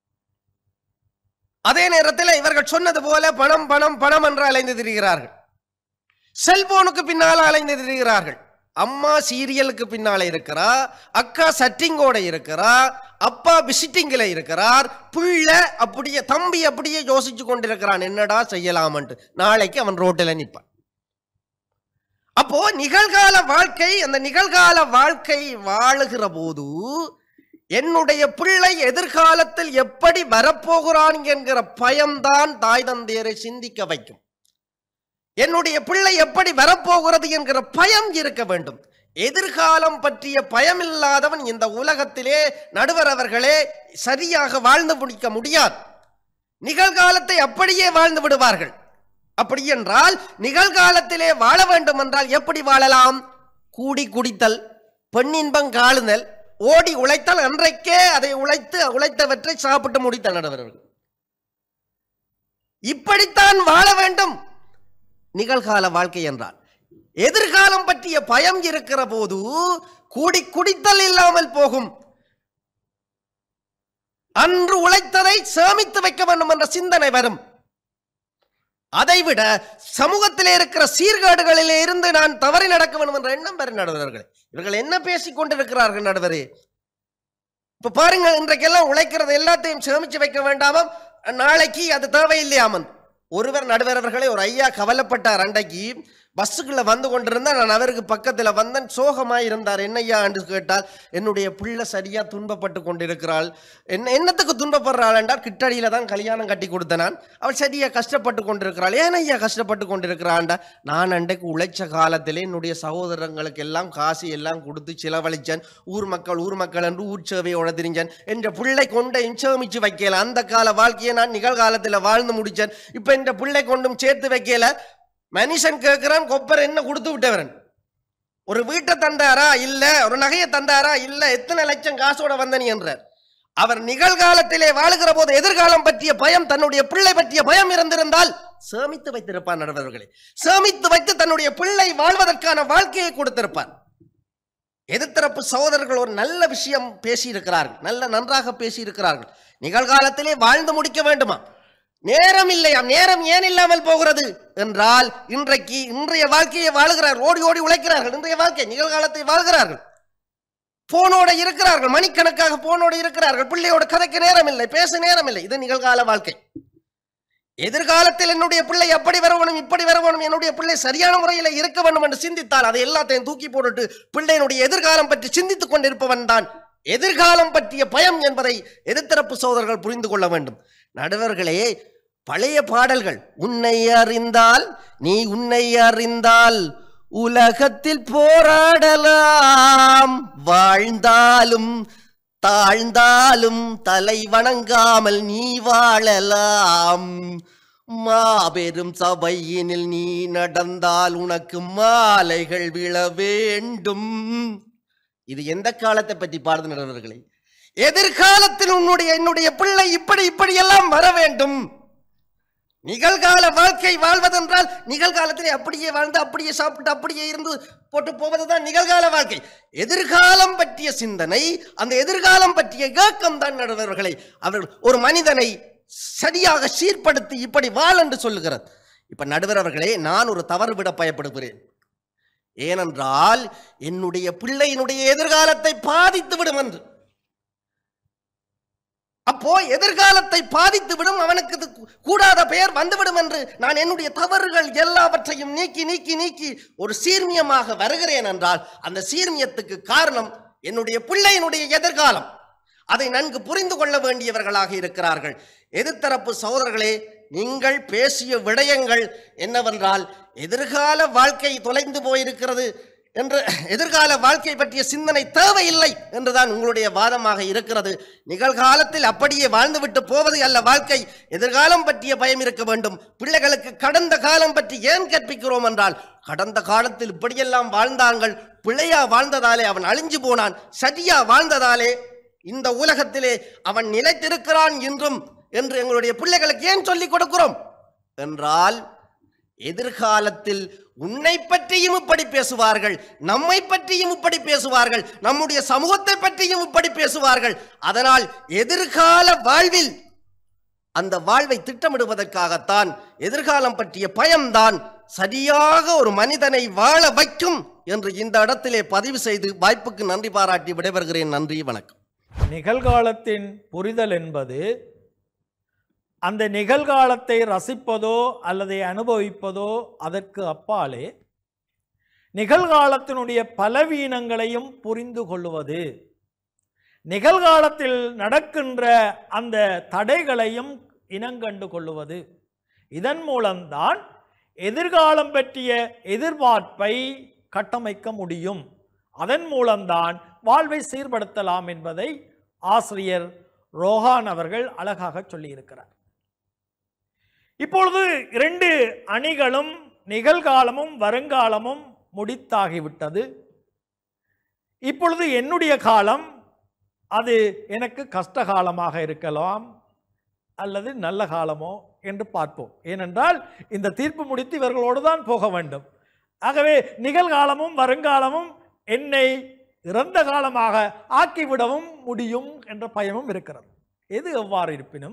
அதே நேரத்தில் இவர்கள் சொன்னது போல பணம் பணம் பணம் என்று அலைந்து திரிகிறார்கள். செல்போனுக்கு பின்னால் அலைந்து திரிகிறார்கள். அம்மா சீரியலுக்கு பின்னால இருக்கிறா, அக்கா சட்டிங்கோட இருக்கிறா, அப்பா விசிட்டிங்ல இருக்கிறார், பிள்ளை அப்படியே தம்பி அப்படியே யோசிச்சு கொண்டிருக்கிறான் என்னடா செய்யலாம்ட்டு. நாளைக்கு அவன் ரோட்டில் நிற்பான். அப்போ நிகழ்கால வாழ்க்கை, அந்த நிகழ்கால வாழ்க்கை வாழுகிற போது என்னுடைய பிள்ளை எதிர்காலத்தில் எப்படி வரப்போகிறான் என்கிற பயம்தான் தாய் தந்தையரை சிந்திக்க வைக்கும். என்னுடைய பிள்ளை எப்படி வரப்போகிறது என்கிற பயம் இருக்க வேண்டும். எதிர்காலம் பற்றிய பயம் இல்லாதவன் இந்த உலகத்திலே நடுவர் அவர்களே சரியாக வாழ்ந்து முடிக்க முடியாது. நிகழ்காலத்தை அப்படியே வாழ்ந்து விடுவார்கள். அப்படி என்றால் நிகழ்காலத்திலே வாழ வேண்டும் என்றால் எப்படி வாழலாம்? கூடி குடித்தல், பெண்ணின்பம் காணுதல், ஓடி உழைத்தல், அன்றைக்கே அதை உழைத்து உழைத்தவற்றை சாப்பிட்டு முடித்த நடுவர்கள். இப்படித்தான் வாழ வேண்டும் நிகழ்கால வாழ்க்கை என்றால். எதிர்காலம் பற்றிய பயம் இருக்கிற போது கூடி குடித்தல் இல்லாமல் போகும். அன்று உழைத்ததை சேமித்து வைக்க வேண்டும் என்ற சிந்தனை வரும். அதைவிட சமூகத்திலே இருக்கிற சீர்கேடுகளிலே இருந்து நான் தவறி நடக்க வேண்டும் என்ற எண்ணம் பெற நடுவர்கள். இவர்கள் என்ன பேசிக் கொண்டிருக்கிறார்கள் நடுவரே? இப்ப பாருங்க, இன்றைக்கெல்லாம் உழைக்கிறது எல்லாத்தையும் சேமிச்சு வைக்க வேண்டாமம், நாளைக்கு அது தேவையில்லையாமன். ஒருவர் நடுவர் அவர்களே, ஒரு ஐயா கவலைப்பட்டார். அன்றைக்கு பஸ்ஸுக்குள்ள வந்து கொண்டிருந்தா நான் அவருக்கு பக்கத்தில் வந்தேன். சோகமாய் இருந்தார். என்னையா என்று கேட்டால், என்னுடைய பிள்ளை சரியா துன்பப்பட்டு கொண்டிருக்கிறாள். என்ன என்னத்துக்கு துன்பப்படுறாள் என்றால், கிட்டடியில தான் கல்யாணம் கட்டி கொடுத்த நான், அவள் சரியா கஷ்டப்பட்டு கொண்டிருக்கிறாள். ஏன் ஐயா கஷ்டப்பட்டு கொண்டிருக்கிறான்டா? நான் அன்றைக்கு உழைச்ச காலத்திலே என்னுடைய சகோதரங்களுக்கு எல்லாம் காசு எல்லாம் கொடுத்து செலவழிச்சேன். ஊர் மக்கள் ஊர் மக்கள் என்று ஊர் சேவையோட திரிஞ்சேன். என்ற பிள்ளை கொண்டை சேமிச்சு வைக்கல. அந்த கால வாழ்க்கையை நான் நிகழ்காலத்தில் வாழ்ந்து முடிச்சேன். இப்ப இந்த பிள்ளை கொண்டும் சேர்த்து வைக்கல. மனுஷன் கேட்கிறான், கொப்பர் என்ன கொடுத்து விட்டவரன்? ஒரு வீட்டை தந்தாரா? இல்ல. ஒரு நகையை தந்தாரா? இல்ல. எத்தனை லட்சம் காசோட வந்தனி என்றார். அவர் நிகழ்காலத்திலே வாழுகிற போது எதிர்காலம் பற்றிய பயம், தன்னுடைய பிள்ளை பற்றிய பயம் இருந்திருந்தால் சேமித்து வைத்திருப்பார் நடுவர்களே. சேமித்து வைத்து தன்னுடைய பிள்ளை வாழ்வதற்கான வாழ்க்கையை கொடுத்திருப்பார். எதிர்த்தரப்பு சகோதரர்கள் ஒரு நல்ல விஷயம் பேசியிருக்கிறார்கள், நல்ல நன்றாக பேசியிருக்கிறார்கள். நிகழ்காலத்திலே வாழ்ந்து முடிக்க வேண்டுமா? நேரம் இல்லையாம். நேரம் ஏன் இல்லாமல் போகிறது என்றால், இன்றைக்கு இன்றைய வாழ்க்கையை வாழ்கிறார், ஓடி ஓடி உழைக்கிறார்கள். இன்றைய வாழ்க்கை நிகழ்காலத்தை வாழ்கிறார்கள். போனோட இருக்கிறார்கள், மணிக்கணக்காக போனோடு இருக்கிறார்கள். பிள்ளையோட கதைக்கு நேரம் இல்லை, பேச நேரம் இல்லை. இது நிகழ்கால வாழ்க்கை. எதிர்காலத்தில் என்னுடைய பிள்ளை எப்படி வரணும், இப்படி வரணும், என்னுடைய பிள்ளை சரியான முறையில் இருக்க வேண்டும் என்று சிந்தித்தால் அதை எல்லாத்தையும் தூக்கி போட்டுட்டு பிள்ளையினுடைய எதிர்காலம் பற்றி சிந்தித்துக் கொண்டிருப்பவன் தான் எதிர்காலம் பற்றிய பயம் என்பதை எதிர்த்தரப்பு சகோதரர்கள் புரிந்து கொள்ள வேண்டும். நடுவர்களே, பழைய பாடல்கள், உன்னை அறிந்தால் நீ உன்னை அறிந்தால் உலகத்தில் போராடலாம், வாழ்ந்தாலும் தாழ்ந்தாலும் தலை வணங்காமல் நீ வாழலாம், மாபெரும் சபையினில் நீ நடந்தால் உனக்கு மாலைகள் விழ வேண்டும். இது எந்த காலத்தை பற்றி பாடுது நடுவர்களே? எதிர்காலத்தில் உன்னுடைய என்னுடைய பிள்ளை இப்படி இப்படி எல்லாம் வர வேண்டும். நிகழ்கால வாழ்க்கை வாழ்வதென்றால் நிகழ்காலத்திலே அப்படியே வாழ்ந்து அப்படியே சாப்பிட்டு அப்படியே இருந்து போட்டு போவதுதான் நிகழ்கால வாழ்க்கை. எதிர்காலம் பற்றிய சிந்தனை, அந்த எதிர்காலம் பற்றிய ஏக்கம் தான் நடுவர்களே அவர்கள் ஒரு மனிதனை சரியாக சீர்படுத்தி இப்படி வாழ் என்று சொல்லுகிறார். இப்ப நடுவர் அவர்களே, நான் ஒரு தவறு விட பயப்படுகிறேன். ஏனென்றால் என்னுடைய பிள்ளையினுடைய எதிர்காலத்தை பாதித்து விடும் என்று. அப்போ எதிர்காலத்தை பாதித்து விடும், அவனுக்கு கூடாத பெயர் வந்துவிடும் என்று நான் என்னுடைய தவறுகள் எல்லாவற்றையும் நீக்கி நீக்கி நீக்கி ஒரு சீர்மியமாக வருகிறேன் என்றால், அந்த சீர்மியத்துக்கு காரணம் என்னுடைய பிள்ளையினுடைய எதிர்காலம். அதை நன்கு புரிந்து கொள்ள வேண்டியவர்களாக இருக்கிறார்கள். எதிர்த்தரப்பு சகோதரர்களே, நீங்கள் பேசிய விடயங்கள் என்னவென்றால், எதிர்கால வாழ்க்கை தொலைந்து போயிருக்கிறது, என்று எதிர்கால வாழ்க்கை பற்றிய சிந்தனை தேவையில்லை என்றுதான் உங்களுடைய வாதமாக இருக்கிறது. நிகழ்காலத்தில் அப்படியே வாழ்ந்துவிட்டு போவது அல்ல வாழ்க்கை, எதிர்காலம் பற்றிய பயம் இருக்க வேண்டும். பிள்ளைகளுக்கு கடந்த காலம் பற்றி ஏன் கற்பிக்கிறோம் என்றால், கடந்த காலத்தில் இப்படியெல்லாம் வாழ்ந்தாங்கள், பிள்ளையா வாழ்ந்ததாலே அவன் அழிஞ்சு போனான், சரியா வாழ்ந்ததாலே இந்த உலகத்திலே அவன் நிலைத்திருக்கிறான் என்றும் என்று எங்களுடைய பிள்ளைகளுக்கு ஏன் சொல்லிக் கொடுக்கிறோம் என்றால், எதிர்காலத்தில் உன்னை பற்றியும் இப்படி பேசுவார்கள், நம்மை பற்றியும் இப்படி பேசுவார்கள், நம்முடைய சமூகத்தை பற்றியும் இப்படி பேசுவார்கள். அதனால் எதிர்கால வாழ்வில் அந்த வாழ்வை திட்டமிடுவதற்காகத்தான் எதிர்காலம் பற்றிய பயம்தான் சரியாக ஒரு மனிதனை வாழ வைக்கும் என்று இந்த இடத்திலே பதிவு செய்து வாய்ப்புக்கு நன்றி பாராட்டி விடைபெறுகிறேன். நன்றி, வணக்கம். நிகழ்காலத்தின் புரிதல் என்பது அந்த நிகழ்காலத்தை ரசிப்பதோ அல்லது அனுபவிப்பதோ அதற்கு அப்பாலே நிகழ்காலத்தினுடைய பலவீனங்களையும் புரிந்து கொள்வது, நிகழ்காலத்தில் நடக்கின்ற அந்த தடைகளையும் இனங்கண்டு கொள்வது. இதன் மூலம்தான் எதிர்காலம் பற்றிய எதிர்பார்ப்பை கட்டமைக்க முடியும். அதன் மூலம்தான் வாழ்வை சீர்படுத்தலாம் என்பதை ஆசிரியர் ரோஹான் அவர்கள் அழகாக சொல்லியிருக்கிறார். இப்பொழுது இரண்டு அணிகளும் நிகழ்காலமும் வருங்காலமும் முடித்தாகிவிட்டது. இப்பொழுது என்னுடைய காலம் அது எனக்கு கஷ்டகாலமாக இருக்கலாம் அல்லது நல்ல காலமோ என்று பார்ப்போம். ஏனென்றால் இந்த தீர்ப்பு முடித்து இவர்களோடு தான் போக வேண்டும். ஆகவே நிகழ்காலமும் வருங்காலமும் என்னை இறந்த காலமாக ஆக்கிவிடவும் முடியும் என்ற பயமும் இருக்கிறது. எது எவ்வாறு இருப்பினும்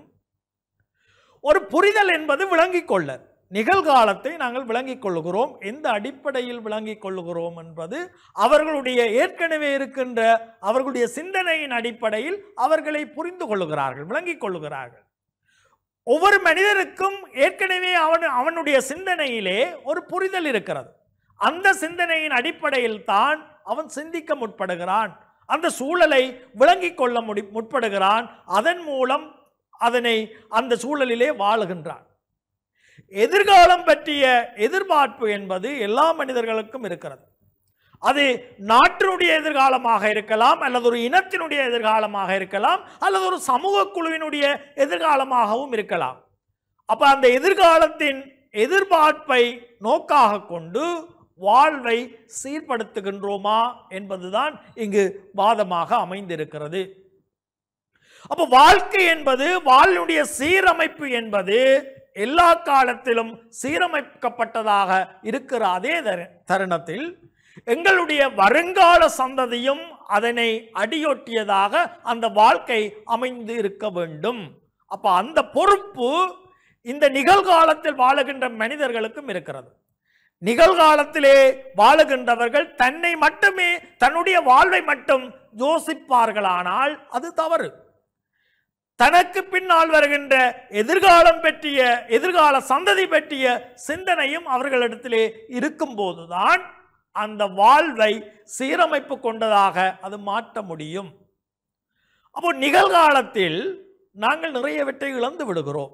ஒரு புரிதல் என்பது விளங்கிக் கொள்ள, நிகழ்காலத்தை நாங்கள் விளங்கிக் கொள்ளுகிறோம். எந்த அடிப்படையில் விளங்கிக் கொள்ளுகிறோம் என்பது அவர்களுடைய ஏற்கனவே இருக்கின்ற அவர்களுடைய சிந்தனையின் அடிப்படையில் அவர்களை புரிந்து கொள்ளுகிறார்கள், விளங்கிக் கொள்ளுகிறார்கள். ஒவ்வொரு மனிதருக்கும் ஏற்கனவே அவன் அவனுடைய சிந்தனையிலே ஒரு புரிதல் இருக்கிறது. அந்த சிந்தனையின் அடிப்படையில் தான் அவன் சிந்திக்க முற்படுகிறான், அந்த சூழலை விளங்கிக் கொள்ள முடி முற்படுகிறான் அதன் மூலம் அதனை அந்த சூழலிலே வாழுகின்றான். எதிர்காலம் பற்றிய எதிர்பார்ப்பு என்பது எல்லா மனிதர்களுக்கும் இருக்கிறது. அது நாட்டினுடைய எதிர்காலமாக இருக்கலாம், அல்லது ஒரு இனத்தினுடைய எதிர்காலமாக இருக்கலாம், அல்லது ஒரு சமூக குழுவினுடைய எதிர்காலமாகவும் இருக்கலாம். அப்ப அந்த எதிர்காலத்தின் எதிர்பார்ப்பை நோக்காக கொண்டு வாழ்வை சீர்படுத்துகின்றோமா என்பதுதான் இங்கு வாதமாக அமைந்திருக்கிறது. அப்போ வாழ்க்கை என்பது, வாழ்வுடைய சீரமைப்பு என்பது எல்லா காலத்திலும் சீரமைக்கப்பட்டதாக இருக்கிற அதே தருணத்தில் எங்களுடைய வருங்கால சந்ததியும் அதனை அடியொட்டியதாக அந்த வாழ்க்கை அமைந்து இருக்க வேண்டும். அப்ப அந்த பொறுப்பு இந்த நிகழ்காலத்தில் வாழுகின்ற மனிதர்களுக்கும் இருக்கிறது. நிகழ்காலத்திலே வாழுகின்றவர்கள் தன்னை மட்டுமே, தன்னுடைய வாழ்வை மட்டும் யோசிப்பார்களானால் அது தவறு. தனக்கு பின்னால் வருகின்ற எதிர்காலம் பற்றிய, எதிர்கால சந்ததி பற்றிய சிந்தனையும் அவர்களிடத்திலே இருக்கும் போதுதான் அந்த வாழ்வை சீரமைப்பு கொண்டதாக அது மாற்ற முடியும். அப்போ நிகழ்காலத்தில் நாங்கள் நிறையவற்றை இழந்து விடுகிறோம்.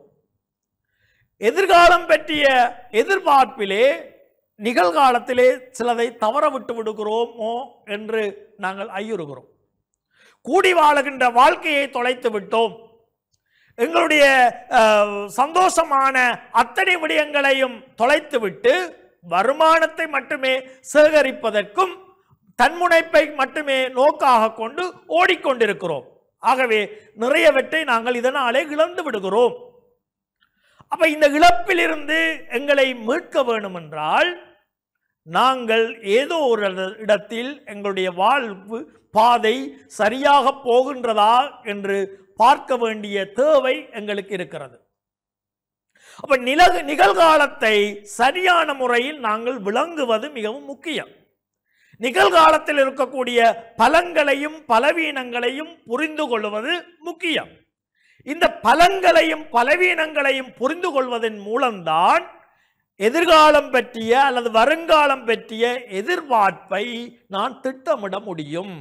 எதிர்காலம் பற்றிய எதிர்பார்ப்பிலே நிகழ்காலத்திலே சிலதை தவற விட்டு விடுகிறோமோ என்று நாங்கள் ஐயுறுகிறோம். கூடி வாழுகின்ற வாழ்க்கையை தொலைத்து விட்டோம். எங்களுடைய சந்தோஷமான அத்தனை விடயங்களையும் தொலைத்துவிட்டு வருமானத்தை மட்டுமே சேகரிப்பதற்கும் தன்முனைப்பை மட்டுமே நோக்காக கொண்டு ஓடிக்கொண்டிருக்கிறோம். ஆகவே நிறையவற்றை நாங்கள் இதனாலே இழந்து விடுகிறோம். அப்ப இந்த இழப்பிலிருந்து எங்களை மீட்க வேண்டும் என்றால் நாங்கள் ஏதோ ஒரு இடத்தில் எங்களுடைய வாழ்வு பாதை சரியாக போகின்றதா என்று பார்க்க வேண்டிய தேவை எங்களுக்கு இருக்கிறது. அப்ப நிலகு நிகழ்காலத்தை சரியான முறையில் நாங்கள் விளங்குவது மிகவும் முக்கியம். நிகழ்காலத்தில் இருக்கக்கூடிய பலங்களையும் பலவீனங்களையும் புரிந்து கொள்வது முக்கியம். இந்த பலங்களையும் பலவீனங்களையும் புரிந்து கொள்வதன் மூலம்தான் எதிர்காலம் பற்றிய அல்லது வருங்காலம் பற்றிய எதிர்பார்ப்பை நான் திட்டமிட முடியும்.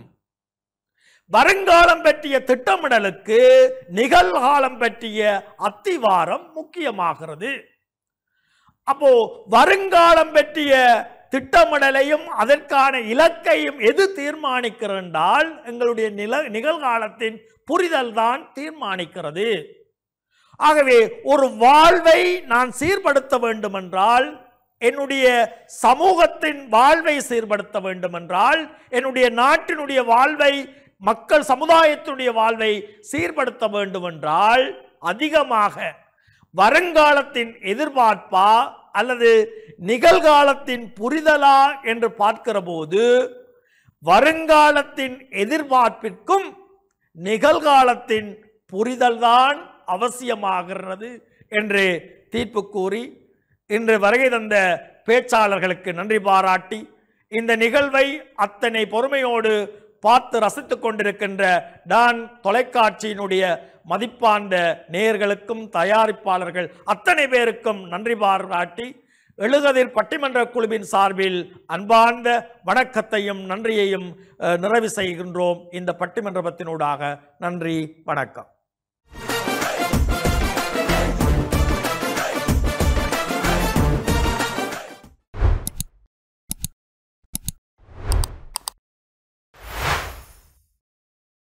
வருங்காலம் பற்றிய திட்டமிடலுக்கு நிகழ்காலம் பற்றிய அத்திவாரம் முக்கியமாகிறது. அப்போ வருங்காலம் பற்றிய திட்டமிடலையும் அதற்கான இலக்கையும் எது தீர்மானிக்கிறென்றால் எங்களுடைய நில நிகழ்காலத்தின் புரிதல் தான் தீர்மானிக்கிறது. ஆகவே ஒரு வாழ்வை நான் சீர்படுத்த வேண்டுமென்றால், என்னுடைய சமூகத்தின் வாழ்வை சீர்படுத்த வேண்டுமென்றால், என்னுடைய நாட்டினுடைய வாழ்வை, மக்கள் சமுதாயத்தினுடைய வாழ்வை சீர்படுத்த வேண்டுமென்றால், அதிகமாக வருங்காலத்தின் எதிர்பார்ப்பா அல்லது நிகழ்காலத்தின் புரிதலா என்று பார்க்கிற போது, வருங்காலத்தின் எதிர்பார்ப்பிற்கும் நிகழ்காலத்தின் புரிதல்தான் அவசியமாகிறது என்று தீர்ப்பு கூறி, இன்று வருகை தந்த பேச்சாளர்களுக்கு நன்றி பாராட்டி, இந்த நிகழ்வை அத்தனை பொறுமையோடு பார்த்து ரசித்துக் கொண்டிருக்கின்ற டான் தொலைக்காட்சியினுடைய மதிப்பார்ந்த நேயர்களுக்கும் தயாரிப்பாளர்கள் அத்தனை பேருக்கும் நன்றி பாராட்டி, எழுகதிர் பட்டிமன்ற குழுவின் சார்பில் அன்பார்ந்த வணக்கத்தையும் நன்றியையும் நிறைவு செய்கின்றோம். இந்த பட்டிமன்றத்தினூடாக நன்றி, வணக்கம்.